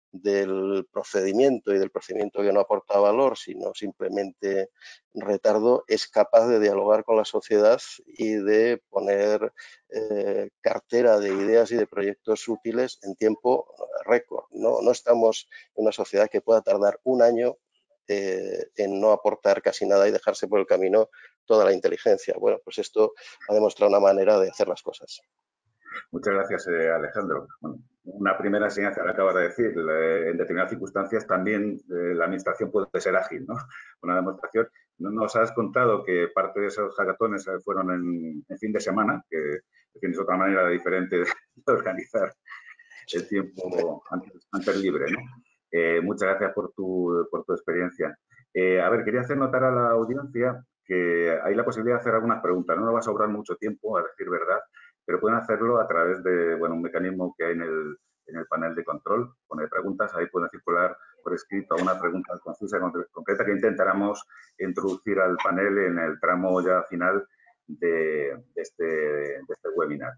del procedimiento y del procedimiento que no aporta valor, sino simplemente retardo, es capaz de dialogar con la sociedad y de poner eh, cartera de ideas y de proyectos útiles en tiempo récord. No, no estamos en una sociedad que pueda tardar un año eh, en no aportar casi nada y dejarse por el camino toda la inteligencia. Bueno, pues esto ha demostrado una manera de hacer las cosas. Muchas gracias, eh, Alejandro. Bueno, una primera enseñanza que acabas de decir, eh, en determinadas circunstancias también eh, la administración puede ser ágil, ¿no? Una demostración. Nos has contado que parte de esos hackatones fueron en, en fin de semana, que tienes otra manera diferente de organizar el tiempo antes, antes libre, ¿no? Eh, muchas gracias por tu, por tu experiencia. Eh, a ver, quería hacer notar a la audiencia que hay la posibilidad de hacer algunas preguntas. No nos va a sobrar mucho tiempo, a decir verdad, pero pueden hacerlo a través de bueno, un mecanismo que hay en el, en el panel de control. Pone preguntas, ahí pueden circular por escrito una pregunta concisa, concreta, que intentáramos introducir al panel en el tramo ya final de, de, este, de este webinar.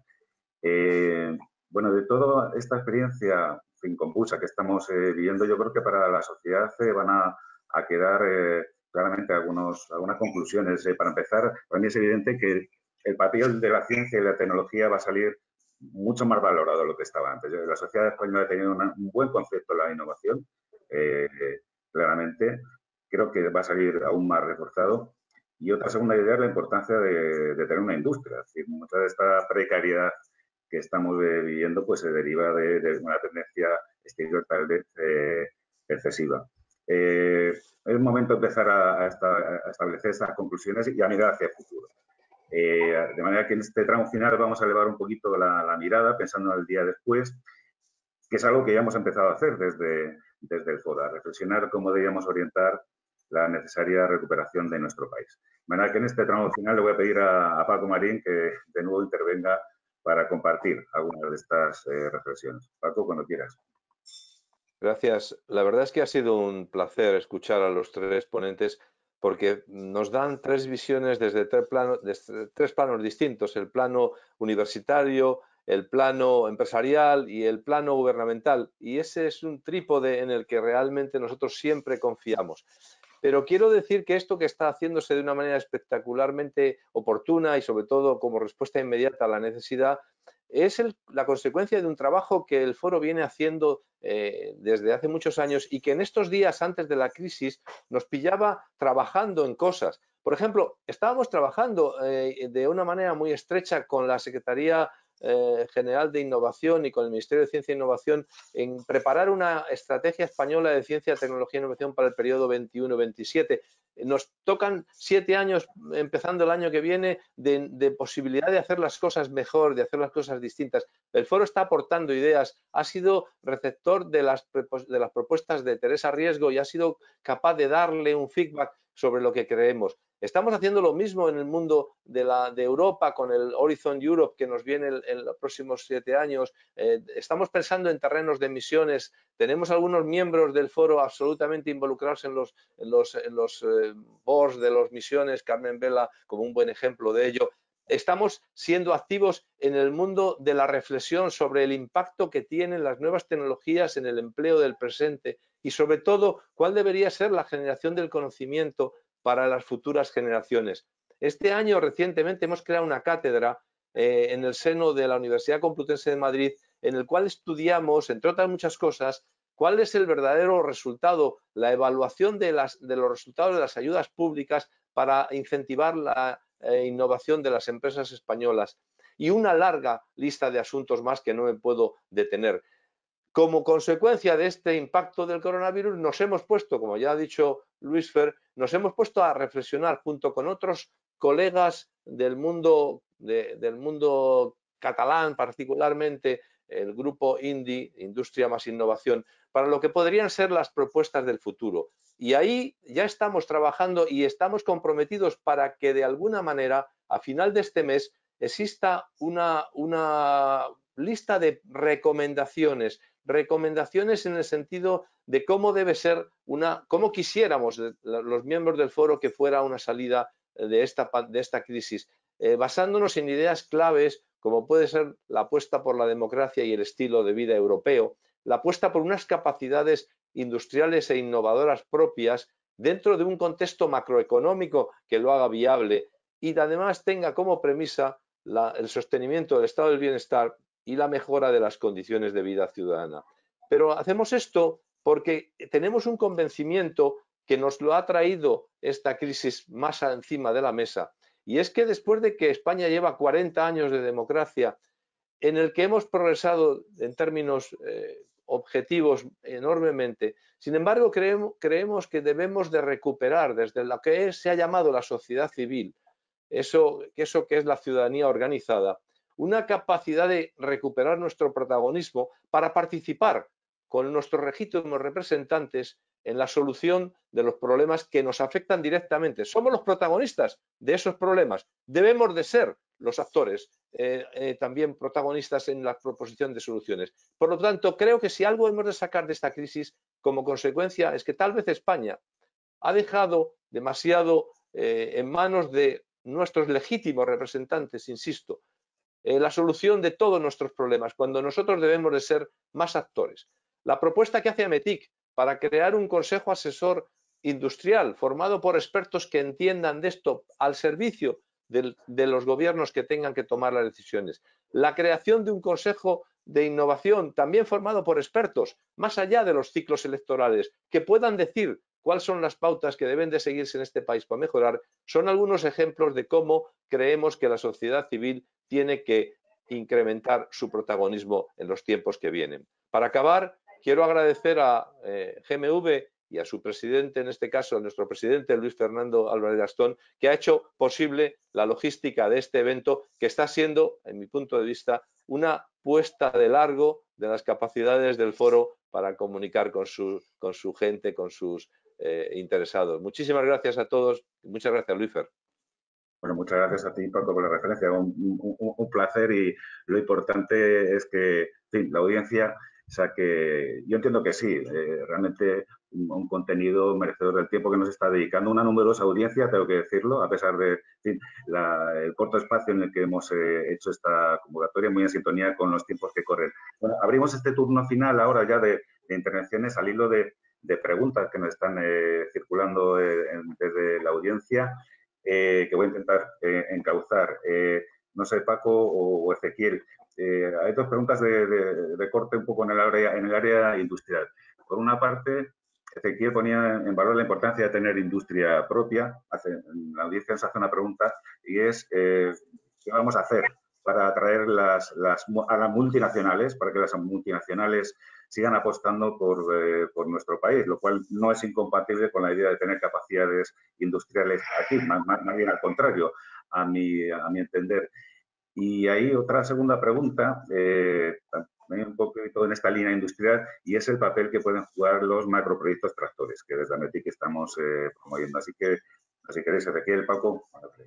Eh, bueno, de toda esta experiencia fin, compulsa que estamos eh, viviendo, yo creo que para la sociedad eh, van a, a quedar eh, claramente algunos, algunas conclusiones. Eh, para empezar, para mí es evidente que el papel de la ciencia y la tecnología va a salir mucho más valorado de lo que estaba antes. La sociedad española ha tenido una, un buen concepto de la innovación, eh, claramente. Creo que va a salir aún más reforzado. Y otra segunda idea es la importancia de, de tener una industria. Es decir, mucha de esta precariedad que estamos eh, viviendo pues se deriva de, de una tendencia exterior tal vez eh, excesiva. Eh, es momento de empezar a, a, esta, a establecer estas conclusiones y a mirar hacia el futuro. Eh, de manera que en este tramo final vamos a elevar un poquito la, la mirada pensando en el día después, que es algo que ya hemos empezado a hacer desde, desde el foro, a reflexionar cómo debíamos orientar la necesaria recuperación de nuestro país. De manera que en este tramo final le voy a pedir a, a Paco Marín que de nuevo intervenga para compartir algunas de estas eh, reflexiones. Paco, cuando quieras. Gracias. La verdad es que ha sido un placer escuchar a los tres ponentes porque nos dan tres visiones desde tres planos, desde tres planos distintos, el plano universitario, el plano empresarial y el plano gubernamental. Y ese es un trípode en el que realmente nosotros siempre confiamos. Pero quiero decir que esto que está haciéndose de una manera espectacularmente oportuna y sobre todo como respuesta inmediata a la necesidad es el, la consecuencia de un trabajo que el foro viene haciendo eh, desde hace muchos años y que en estos días antes de la crisis nos pillaba trabajando en cosas. Por ejemplo, estábamos trabajando eh, de una manera muy estrecha con la Secretaría eh, General de Innovación y con el Ministerio de Ciencia e Innovación en preparar una estrategia española de ciencia, tecnología e innovación para el periodo veintiuno veintisiete. Nos tocan siete años, empezando el año que viene, de, de posibilidad de hacer las cosas mejor, de hacer las cosas distintas. El foro está aportando ideas, ha sido receptor de las, de las propuestas de Teresa Riesgo y ha sido capaz de darle un feedback sobre lo que creemos. Estamos haciendo lo mismo en el mundo de, la, de Europa con el Horizon Europe que nos viene en, en los próximos siete años. Eh, estamos pensando en terrenos de emisiones. Tenemos algunos miembros del foro absolutamente involucrados en los, en los, en los eh, boards de las misiones, Carmen Vela como un buen ejemplo de ello. Estamos siendo activos en el mundo de la reflexión sobre el impacto que tienen las nuevas tecnologías en el empleo del presente y sobre todo cuál debería ser la generación del conocimiento para las futuras generaciones. Este año recientemente hemos creado una cátedra eh, en el seno de la Universidad Complutense de Madrid en el cual estudiamos, entre otras muchas cosas, cuál es el verdadero resultado, la evaluación de, las, de los resultados de las ayudas públicas para incentivar la eh, innovación de las empresas españolas y una larga lista de asuntos más que no me puedo detener. Como consecuencia de este impacto del coronavirus nos hemos puesto, como ya ha dicho Luis Fer, nos hemos puesto a reflexionar junto con otros colegas del mundo, de, del mundo catalán, particularmente el grupo INDI, Industria más Innovación, para lo que podrían ser las propuestas del futuro. Y ahí ya estamos trabajando y estamos comprometidos para que de alguna manera, a final de este mes, exista una, una lista de recomendaciones recomendaciones en el sentido de cómo debe ser una, cómo quisiéramos los miembros del foro que fuera una salida de esta, de esta crisis, eh, basándonos en ideas claves como puede ser la apuesta por la democracia y el estilo de vida europeo, la apuesta por unas capacidades industriales e innovadoras propias dentro de un contexto macroeconómico que lo haga viable y además tenga como premisa la, el sostenimiento del estado del bienestar y la mejora de las condiciones de vida ciudadana. Pero hacemos esto porque tenemos un convencimiento que nos lo ha traído esta crisis más encima de la mesa, y es que después de que España lleva cuarenta años de democracia, en el que hemos progresado en términos eh, objetivos enormemente, sin embargo creemos, creemos que debemos de recuperar desde lo que es, se ha llamado la sociedad civil, eso, eso que es la ciudadanía organizada, una capacidad de recuperar nuestro protagonismo para participar con nuestros legítimos representantes en la solución de los problemas que nos afectan directamente. Somos los protagonistas de esos problemas. Debemos de ser los actores eh, eh, también protagonistas en la proposición de soluciones. Por lo tanto, creo que si algo hemos de sacar de esta crisis como consecuencia es que tal vez España ha dejado demasiado eh, en manos de nuestros legítimos representantes, insisto, eh, la solución de todos nuestros problemas, cuando nosotros debemos de ser más actores. La propuesta que hace AMETIC para crear un consejo asesor industrial formado por expertos que entiendan de esto al servicio de, de los gobiernos que tengan que tomar las decisiones. La creación de un consejo de innovación también formado por expertos, más allá de los ciclos electorales, que puedan decir cuáles son las pautas que deben de seguirse en este país para mejorar, son algunos ejemplos de cómo creemos que la sociedad civil tiene que incrementar su protagonismo en los tiempos que vienen. Para acabar, quiero agradecer a eh, G M V y a su presidente, en este caso a nuestro presidente Luis Fernando Álvarez Gastón, que ha hecho posible la logística de este evento, que está siendo, en mi punto de vista, una puesta de largo de las capacidades del foro para comunicar con su, con su gente, con sus eh, interesados. Muchísimas gracias a todos. Muchas gracias, Luisfer. Bueno, muchas gracias a ti, Paco, por la referencia. Un, un, un placer, y lo importante es que, en fin, la audiencia saque, yo entiendo que sí, eh, realmente un, un contenido merecedor del tiempo que nos está dedicando una numerosa audiencia, tengo que decirlo, a pesar de, en fin, la, el corto espacio en el que hemos eh, hecho esta convocatoria, muy en sintonía con los tiempos que corren. Bueno, abrimos este turno final ahora ya de, de intervenciones al hilo de, de preguntas que nos están eh, circulando eh, en, desde la audiencia. Eh, que voy a intentar eh, encauzar. Eh, no sé, Paco o, o Ezequiel, eh, hay dos preguntas de, de, de corte un poco en el, área, en el área industrial. Por una parte, Ezequiel ponía en valor la importancia de tener industria propia. Hace, la audiencia nos hace una pregunta y es, eh, ¿qué vamos a hacer para atraer las, las, a las multinacionales, para que las multinacionales sigan apostando por, eh, por nuestro país, lo cual no es incompatible con la idea de tener capacidades industriales aquí, más, más, más bien al contrario, a mi, a mi entender. Y ahí otra segunda pregunta, eh, también un poquito en esta línea industrial, y es el papel que pueden jugar los macroproyectos tractores, que desde AMETIC estamos eh, promoviendo. Así que, si queréis, Ezequiel, Paco.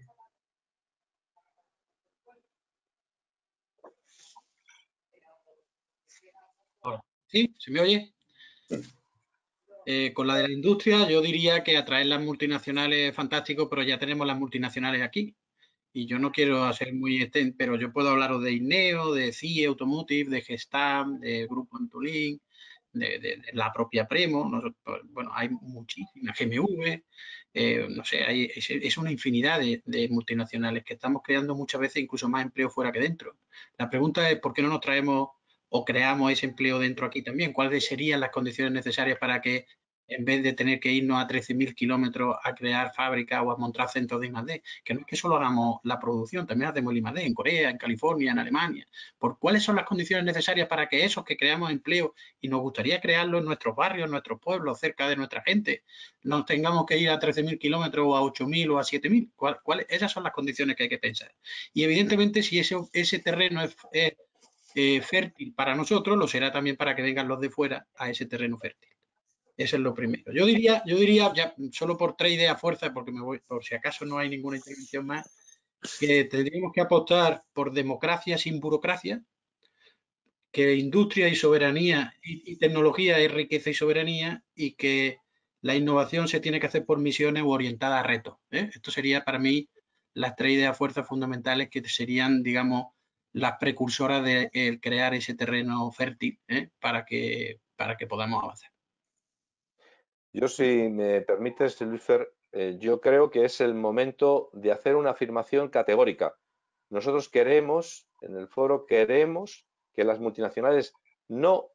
¿Sí? ¿Se me oye? Eh, con la de la industria, yo diría que atraer las multinacionales es fantástico, pero ya tenemos las multinacionales aquí. Y yo no quiero hacer muy extenso, pero yo puedo hablaros de INEO, de C I E Automotive, de Gestam, de Grupo Antolín, de, de, de la propia Premo. Nosotros, bueno, hay muchísimas, G M V, eh, no sé, hay, es, es una infinidad de, de multinacionales que estamos creando muchas veces incluso más empleo fuera que dentro. La pregunta es, ¿por qué no nos traemos o creamos ese empleo dentro aquí también? ¿Cuáles serían las condiciones necesarias para que, en vez de tener que irnos a trece mil kilómetros a crear fábricas o a montar centros de I más D, que no es que solo hagamos la producción, también hacemos el I más D en Corea, en California, en Alemania? ¿Por cuáles son las condiciones necesarias para que esos que creamos empleo, y nos gustaría crearlo en nuestros barrios, en nuestros pueblos, cerca de nuestra gente, nos tengamos que ir a trece mil kilómetros o a ocho mil o a siete mil? ¿Cuál, cuál, esas son las condiciones que hay que pensar. Y evidentemente, si ese, ese terreno es, es eh, fértil para nosotros, lo será también para que vengan los de fuera a ese terreno fértil. Eso es lo primero. Yo diría, yo diría, ya solo por tres ideas fuerzas, porque me voy, por si acaso no hay ninguna intervención más, que tendríamos que apostar por democracia sin burocracia, que industria y soberanía y, y tecnología es riqueza y soberanía, y que la innovación se tiene que hacer por misiones o orientada a retos, ¿eh? Esto sería para mí las tres ideas fuerzas fundamentales que serían, digamos, las precursoras de el crear ese terreno fértil ¿eh? para, que, para que podamos avanzar. Yo, si me permites, Luisfer, eh, yo creo que es el momento de hacer una afirmación categórica. Nosotros queremos, en el foro, queremos que las multinacionales no,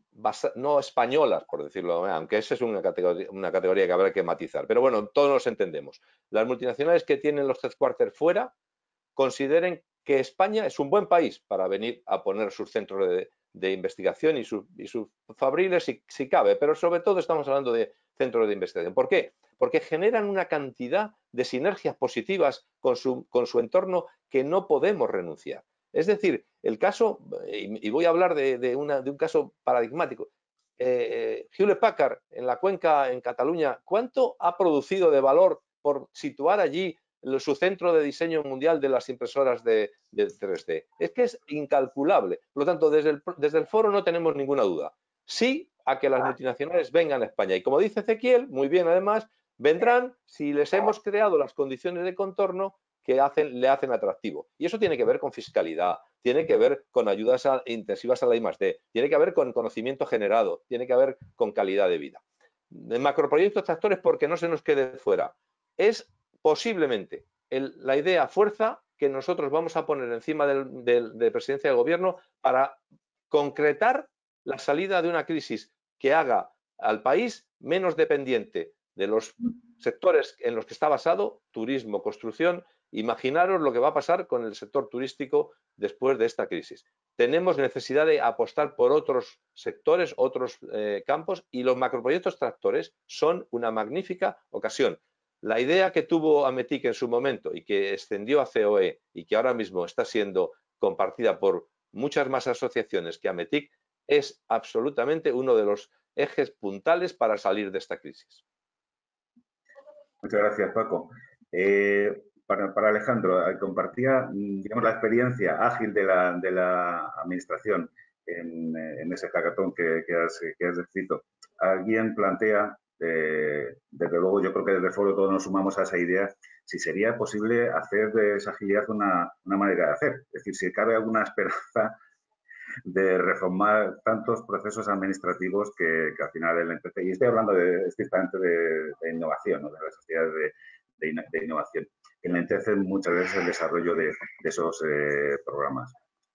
no españolas, por decirlo, aunque esa es una categoría, una categoría que habrá que matizar, pero bueno, todos nos entendemos. Las multinacionales que tienen los headquarters fuera consideren que España es un buen país para venir a poner sus centros de, de investigación y, su, y sus fabriles si, si cabe, pero sobre todo estamos hablando de centros de investigación. ¿Por qué? Porque generan una cantidad de sinergias positivas con su, con su entorno que no podemos renunciar. Es decir, el caso, y voy a hablar de, de, una, de un caso paradigmático, eh, Hewlett Packard en la cuenca en Cataluña, ¿cuánto ha producido de valor por situar allí su centro de diseño mundial de las impresoras de, de tres D? Es que es incalculable. Por lo tanto, desde el, desde el foro no tenemos ninguna duda. Sí a que las multinacionales vengan a España. Y como dice Ezequiel, muy bien además, vendrán si les hemos creado las condiciones de contorno que hacen, le hacen atractivo. Y eso tiene que ver con fiscalidad, tiene que ver con ayudas a, intensivas a la I más D, tiene que ver con conocimiento generado, tiene que ver con calidad de vida. De macroproyectos tractores, porque no se nos quede fuera. Es posiblemente el, la idea fuerza que nosotros vamos a poner encima del, del, de presidencia del gobierno para concretar la salida de una crisis que haga al país menos dependiente de los sectores en los que está basado, turismo, construcción. Imaginaros lo que va a pasar con el sector turístico después de esta crisis. Tenemos necesidad de apostar por otros sectores, otros eh, campos, y los macroproyectos tractores son una magnífica ocasión. La idea que tuvo Ametic en su momento y que extendió a C O E y que ahora mismo está siendo compartida por muchas más asociaciones que Ametic es absolutamente uno de los ejes puntales para salir de esta crisis. Muchas gracias, Paco. Eh, para, para Alejandro, compartía, digamos, la experiencia ágil de la, de la administración en, en ese hackathon que, que, has, que has descrito. Alguien plantea, eh, desde luego yo creo que desde el foro todos nos sumamos a esa idea, si sería posible hacer de esa agilidad una, una manera de hacer. Es decir, si cabe alguna esperanza de reformar tantos procesos administrativos que, que al final el N T C, y estoy hablando de, estrictamente de, de innovación, ¿no? De las sociedades de, de, de innovación, que enlentecen muchas veces el desarrollo de, de esos eh, programas.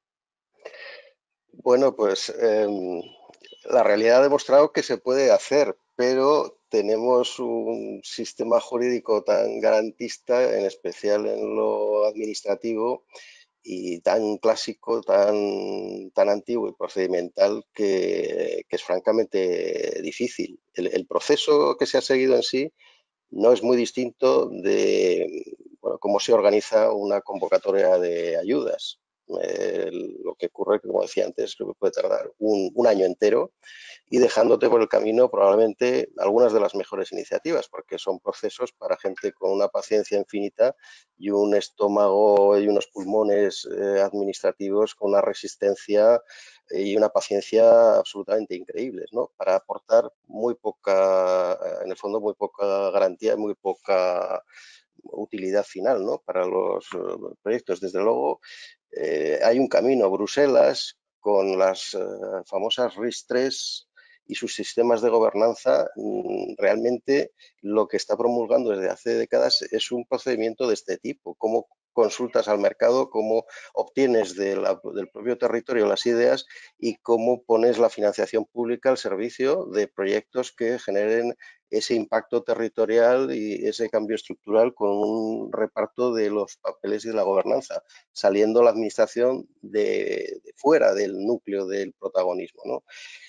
Bueno, pues eh, la realidad ha demostrado que se puede hacer, pero tenemos un sistema jurídico tan garantista, en especial en lo administrativo, y tan clásico, tan, tan antiguo y procedimental que, que es francamente difícil. El, el proceso que se ha seguido en sí no es muy distinto de bueno, cómo se organiza una convocatoria de ayudas. Eh, lo que ocurre, como decía antes, que puede tardar un, un año entero y dejándote por el camino probablemente algunas de las mejores iniciativas, porque son procesos para gente con una paciencia infinita y un estómago y unos pulmones eh, administrativos con una resistencia y una paciencia absolutamente increíbles, ¿no? Para aportar muy poca, en el fondo, muy poca garantía, muy poca utilidad final, ¿no? Para los uh, proyectos. Desde luego, eh, hay un camino. Bruselas, con las uh, famosas RIS tres y sus sistemas de gobernanza, mmm, realmente lo que está promulgando desde hace décadas es un procedimiento de este tipo. Cómo consultas al mercado, cómo obtienes de la, del propio territorio las ideas y cómo pones la financiación pública al servicio de proyectos que generen ese impacto territorial y ese cambio estructural con un reparto de los papeles y de la gobernanza, saliendo la administración de, de fuera del núcleo del protagonismo, ¿no?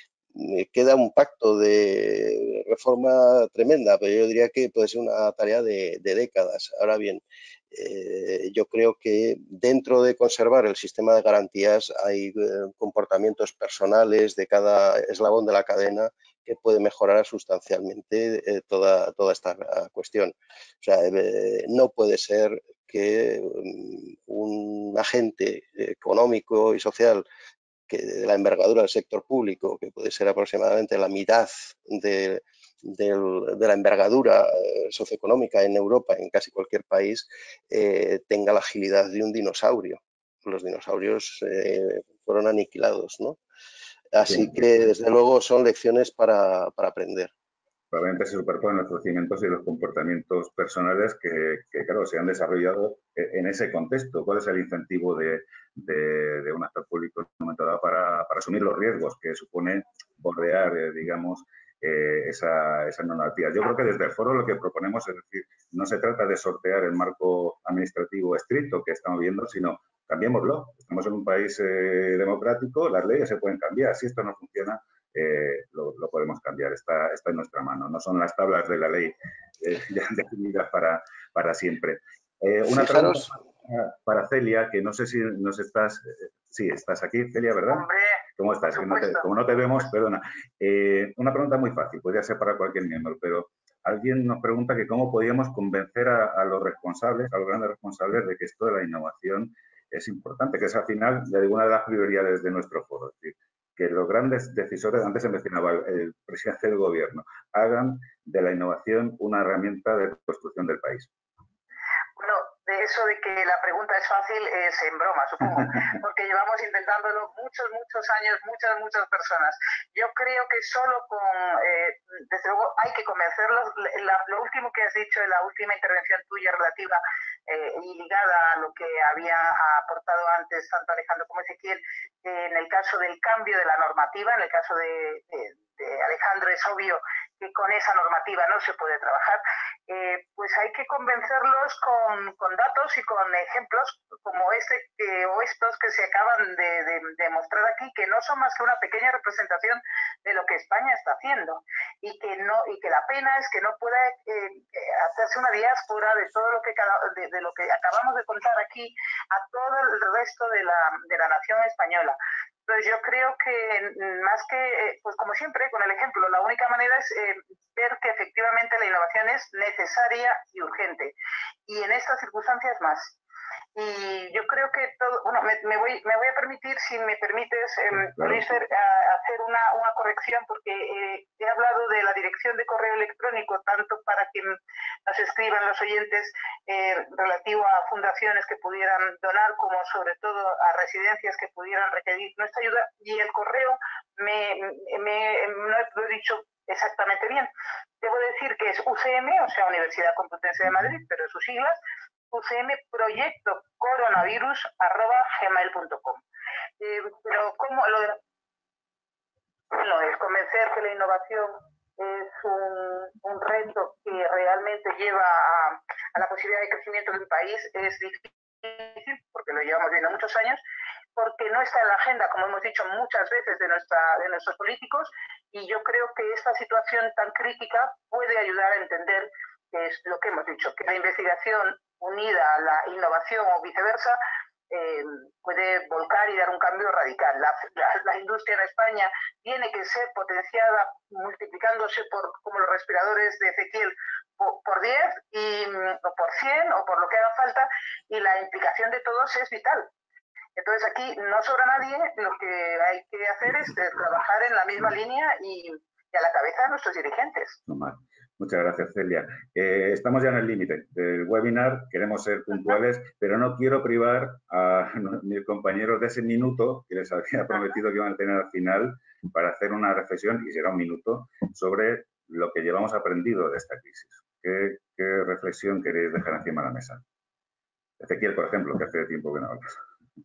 Queda un pacto de reforma tremenda, pero yo diría que puede ser una tarea de, de décadas. Ahora bien, eh, yo creo que dentro de conservar el sistema de garantías hay eh, comportamientos personales de cada eslabón de la cadena que puede mejorar sustancialmente eh, toda, toda esta cuestión. O sea, eh, no puede ser que um, un agente económico y social que de la envergadura del sector público, que puede ser aproximadamente la mitad de, de, de la envergadura socioeconómica en Europa, en casi cualquier país, eh, tenga la agilidad de un dinosaurio. los dinosaurios eh, fueron aniquilados, ¿no? Así que, desde luego, son lecciones para, para aprender. Probablemente se superponen los procedimientos y los comportamientos personales que, que, claro, se han desarrollado en ese contexto. ¿Cuál es el incentivo de, de, de un actor público en un momento dado para, para asumir los riesgos que supone bordear, eh, digamos, eh, esa, esa normativa? Yo creo que desde el foro lo que proponemos es decir, no se trata de sortear el marco administrativo estricto que estamos viendo, sino cambiémoslo. Estamos en un país eh, democrático, las leyes se pueden cambiar. Si esto no funciona, Eh, lo, lo podemos cambiar, está, está en nuestra mano. No son las tablas de la ley eh, ya definidas para, para siempre. Eh, una Fijaros. pregunta para Celia, que no sé si nos estás... Eh, sí, estás aquí, Celia, ¿verdad? Hombre, ¿Cómo estás? No te, como no te vemos, perdona. Eh, una pregunta muy fácil, podría ser para cualquier miembro, pero alguien nos pregunta que cómo podíamos convencer a, a los responsables, a los grandes responsables, de que esto de la innovación es importante, que es al final de una de las prioridades de nuestro foro. Es decir, que los grandes decisores, antes se mencionaba el presidente del gobierno, hagan de la innovación una herramienta de construcción del país. Bueno, de eso de que la pregunta es fácil es en broma, supongo, porque llevamos intentándolo muchos, muchos años, muchas, muchas personas. Yo creo que solo con, eh, desde luego, hay que convencerlos. La, lo último que has dicho en la última intervención tuya relativa eh, y ligada a lo que había aportado antes tanto Alejandro como Ezequiel, eh, en el caso del cambio de la normativa, en el caso de, de, de Alejandro es obvio que con esa normativa no se puede trabajar, eh, pues hay que convencerlos con, con datos y con ejemplos como este eh, o estos que se acaban de, de, de mostrar aquí, que no son más que una pequeña representación de lo que España está haciendo y que no y que la pena es que no pueda eh, hacerse una diáspora de todo lo que de, de lo que acabamos de contar aquí a todo el resto de la, de la nación española. Pues yo creo que más que, pues como siempre, con el ejemplo, la única manera es eh, ver que efectivamente la innovación es necesaria y urgente. Y en estas circunstancias más. Y yo creo que todo, bueno, me, me, voy, me voy a permitir, si me permites, eh, claro. Luis, hacer una, una corrección, porque eh, he hablado de la dirección de correo electrónico, tanto para que nos escriban los oyentes eh, relativo a fundaciones que pudieran donar, como sobre todo a residencias que pudieran requerir nuestra ayuda, y el correo me, me, no lo he dicho exactamente bien. Debo decir que es U C M, o sea, Universidad Complutense de Madrid, pero sus siglas, U C M proyecto coronavirus arroba gmail punto com. Eh, pero ¿cómo lo de, bueno, es convencer que la innovación es un, un reto que realmente lleva a, a la posibilidad de crecimiento de un país? Es difícil, porque lo llevamos viendo muchos años, porque no está en la agenda, como hemos dicho muchas veces, de, nuestra, de nuestros políticos, y yo creo que esta situación tan crítica puede ayudar a entender que es lo que hemos dicho, que la investigación unida a la innovación o viceversa eh, puede volcar y dar un cambio radical. La, la, la industria en España tiene que ser potenciada multiplicándose por, como los respiradores de Ezequiel, por, por diez y, o por cien o por lo que haga falta, y la implicación de todos es vital. Entonces aquí no sobra nadie, lo que hay que hacer es trabajar en la misma línea y, y a la cabeza de nuestros dirigentes. No mal. Muchas gracias, Celia. Eh, estamos ya en el límite del webinar, queremos ser puntuales, pero no quiero privar a mis compañeros de ese minuto que les había prometido que iban a tener al final para hacer una reflexión, y será un minuto, sobre lo que llevamos aprendido de esta crisis. ¿Qué, qué reflexión queréis dejar encima de la mesa? Ezequiel, por ejemplo, que hace tiempo que no hablas.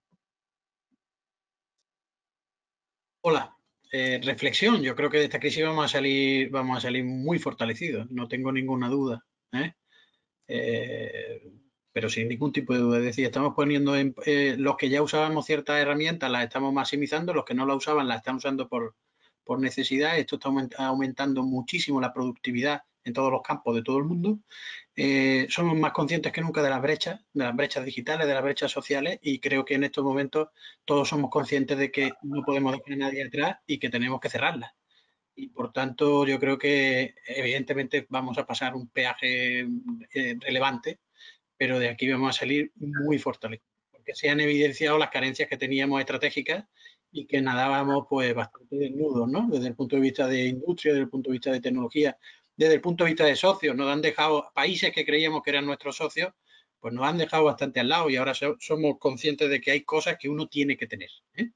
Hola. Eh, reflexión, yo creo que de esta crisis vamos a salir, vamos a salir muy fortalecidos, no tengo ninguna duda, ¿eh? Eh, pero sin ningún tipo de duda. Es decir, estamos poniendo en, eh, los que ya usábamos ciertas herramientas las estamos maximizando, los que no la usaban las están usando por, por necesidad. Esto está aumentando muchísimo la productividad en todos los campos de todo el mundo. Eh, somos más conscientes que nunca de las brechas, de las brechas digitales, de las brechas sociales, y creo que en estos momentos todos somos conscientes de que no podemos dejar a nadie atrás y que tenemos que cerrarlas. Y por tanto yo creo que evidentemente vamos a pasar un peaje eh, relevante, pero de aquí vamos a salir muy fortalecidos, porque se han evidenciado las carencias que teníamos estratégicas y que nadábamos pues bastante desnudos, ¿no? Desde el punto de vista de industria, desde el punto de vista de tecnología, desde el punto de vista de socios. Nos han dejado países que creíamos que eran nuestros socios, pues nos han dejado bastante al lado y ahora so, somos conscientes de que hay cosas que uno tiene que tener, ¿eh?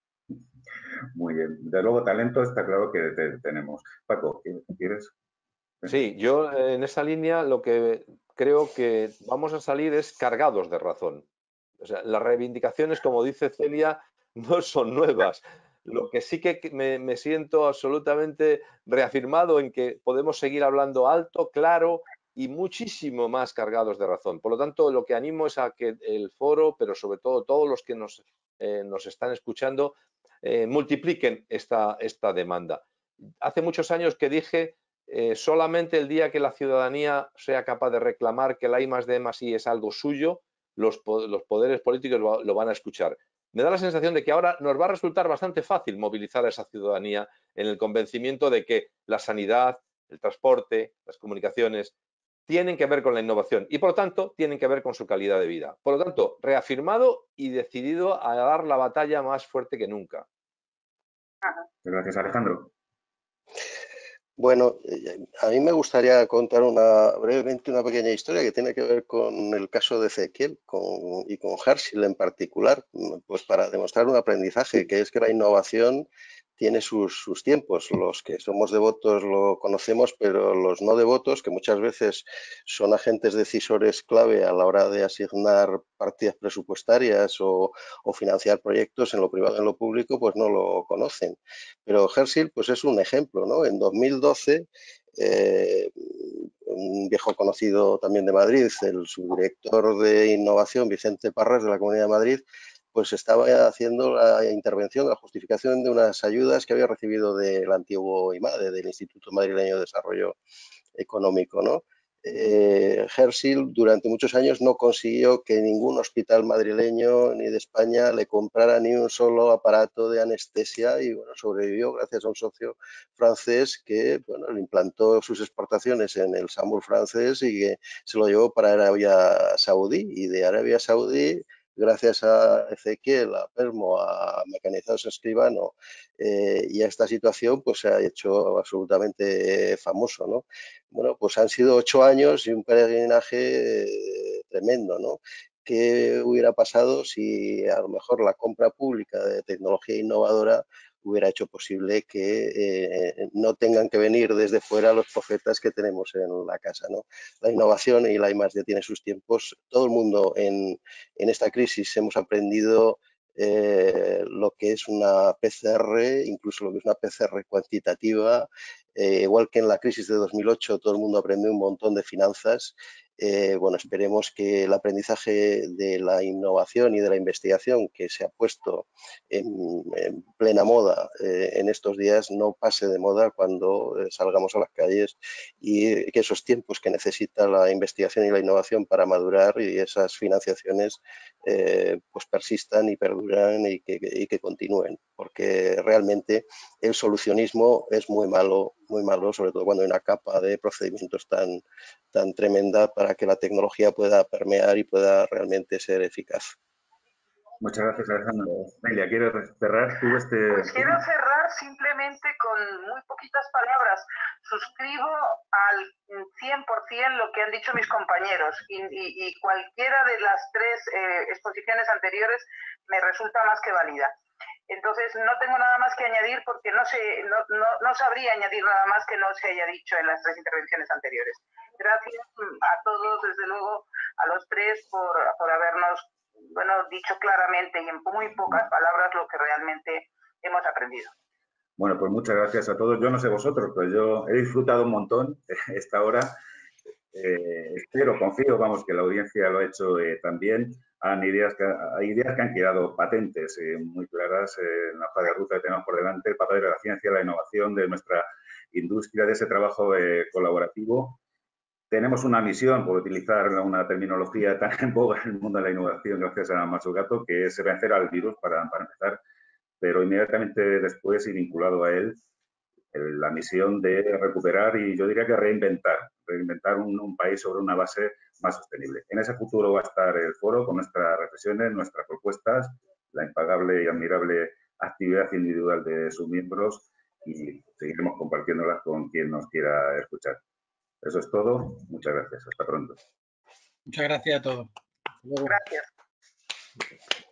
Muy bien. De luego, talento está claro que te, tenemos. Paco, ¿quieres? Sí, yo en esa línea lo que creo que vamos a salir es cargados de razón. O sea, las reivindicaciones, como dice Celia, no son nuevas. Lo que sí que me, me siento absolutamente reafirmado en que podemos seguir hablando alto, claro y muchísimo más cargados de razón. Por lo tanto, lo que animo es a que el foro, pero sobre todo todos los que nos, eh, nos están escuchando, eh, multipliquen esta, esta demanda. Hace muchos años que dije Eh, solamente el día que la ciudadanía sea capaz de reclamar que la I más D más I es algo suyo, los, los poderes políticos lo, lo van a escuchar. Me da la sensación de que ahora nos va a resultar bastante fácil movilizar a esa ciudadanía en el convencimiento de que la sanidad, el transporte, las comunicaciones tienen que ver con la innovación y, por lo tanto, tienen que ver con su calidad de vida. Por lo tanto, reafirmado y decidido a dar la batalla más fuerte que nunca. Gracias, Alejandro. Bueno, a mí me gustaría contar una, brevemente una pequeña historia que tiene que ver con el caso de Ezequiel con, y con Herschel en particular, pues para demostrar un aprendizaje, que es que la innovación tiene sus, sus tiempos. Los que somos devotos lo conocemos, pero los no devotos, que muchas veces son agentes decisores clave a la hora de asignar partidas presupuestarias o, o financiar proyectos en lo privado y en lo público, pues no lo conocen. Pero Herschel pues es un ejemplo, ¿no? En dos mil doce, eh, un viejo conocido también de Madrid, el subdirector de innovación, Vicente Parras, de la Comunidad de Madrid, pues estaba haciendo la intervención, la justificación de unas ayudas que había recibido del antiguo IMADE, del Instituto Madrileño de Desarrollo Económico, ¿no? Eh, Herschel durante muchos años no consiguió que ningún hospital madrileño ni de España le comprara ni un solo aparato de anestesia y bueno, sobrevivió gracias a un socio francés que bueno, le implantó sus exportaciones en el Samur francés y que se lo llevó para Arabia Saudí, y de Arabia Saudí, gracias a Ezequiel, a Permo, a Mecanizados Escribano eh, y a esta situación, pues se ha hecho absolutamente famoso, ¿no? Bueno, pues han sido ocho años y un peregrinaje eh, tremendo, ¿no? ¿Qué hubiera pasado si a lo mejor la compra pública de tecnología innovadora hubiera hecho posible que eh, no tengan que venir desde fuera los profetas que tenemos en la casa, ¿no? La innovación y la I más D tiene sus tiempos. Todo el mundo en, en esta crisis hemos aprendido eh, lo que es una P C R, incluso lo que es una P C R cuantitativa. Eh, igual que en la crisis de dos mil ocho todo el mundo aprendió un montón de finanzas. Eh, bueno, esperemos que el aprendizaje de la innovación y de la investigación que se ha puesto en, en plena moda eh, en estos días no pase de moda cuando eh, salgamos a las calles, y que esos tiempos que necesita la investigación y la innovación para madurar y esas financiaciones eh, pues persistan y perduran y que, y que continúen, porque realmente el solucionismo es muy malo, muy malo, sobre todo cuando hay una capa de procedimientos tan, tan tremenda para que la tecnología pueda permear y pueda realmente ser eficaz. Muchas gracias, Alejandro. Nelia, ¿quieres cerrar tú este...? Pues quiero cerrar simplemente con muy poquitas palabras. Suscribo al cien por cien lo que han dicho mis compañeros y, y, y cualquiera de las tres eh, exposiciones anteriores me resulta más que válida. Entonces, no tengo nada más que añadir porque no, sé, no, no, no sabría añadir nada más que no se haya dicho en las tres intervenciones anteriores. Gracias a todos, desde luego, a los tres por, por habernos bueno, dicho claramente y en muy pocas palabras lo que realmente hemos aprendido. Bueno, pues muchas gracias a todos. Yo no sé vosotros, pero yo he disfrutado un montón esta hora. Eh, espero, confío, vamos, que la audiencia lo ha hecho eh, también. Han ideas que, hay ideas que han quedado patentes, eh, muy claras eh, en la hoja de ruta que tenemos por delante, el papel de la ciencia, la innovación, de nuestra industria, de ese trabajo eh, colaborativo. Tenemos una misión, por utilizar una terminología tan en boga en el mundo de la innovación, gracias a Matsugato, que es vencer al virus para, para empezar, pero inmediatamente después y vinculado a él, la misión de recuperar y yo diría que reinventar, reinventar un, un país sobre una base más sostenible. En ese futuro va a estar el foro con nuestras reflexiones, nuestras propuestas, la impagable y admirable actividad individual de sus miembros y seguiremos compartiéndolas con quien nos quiera escuchar. Eso es todo. Muchas gracias. Hasta pronto. Muchas gracias a todos. Hasta luego. Gracias.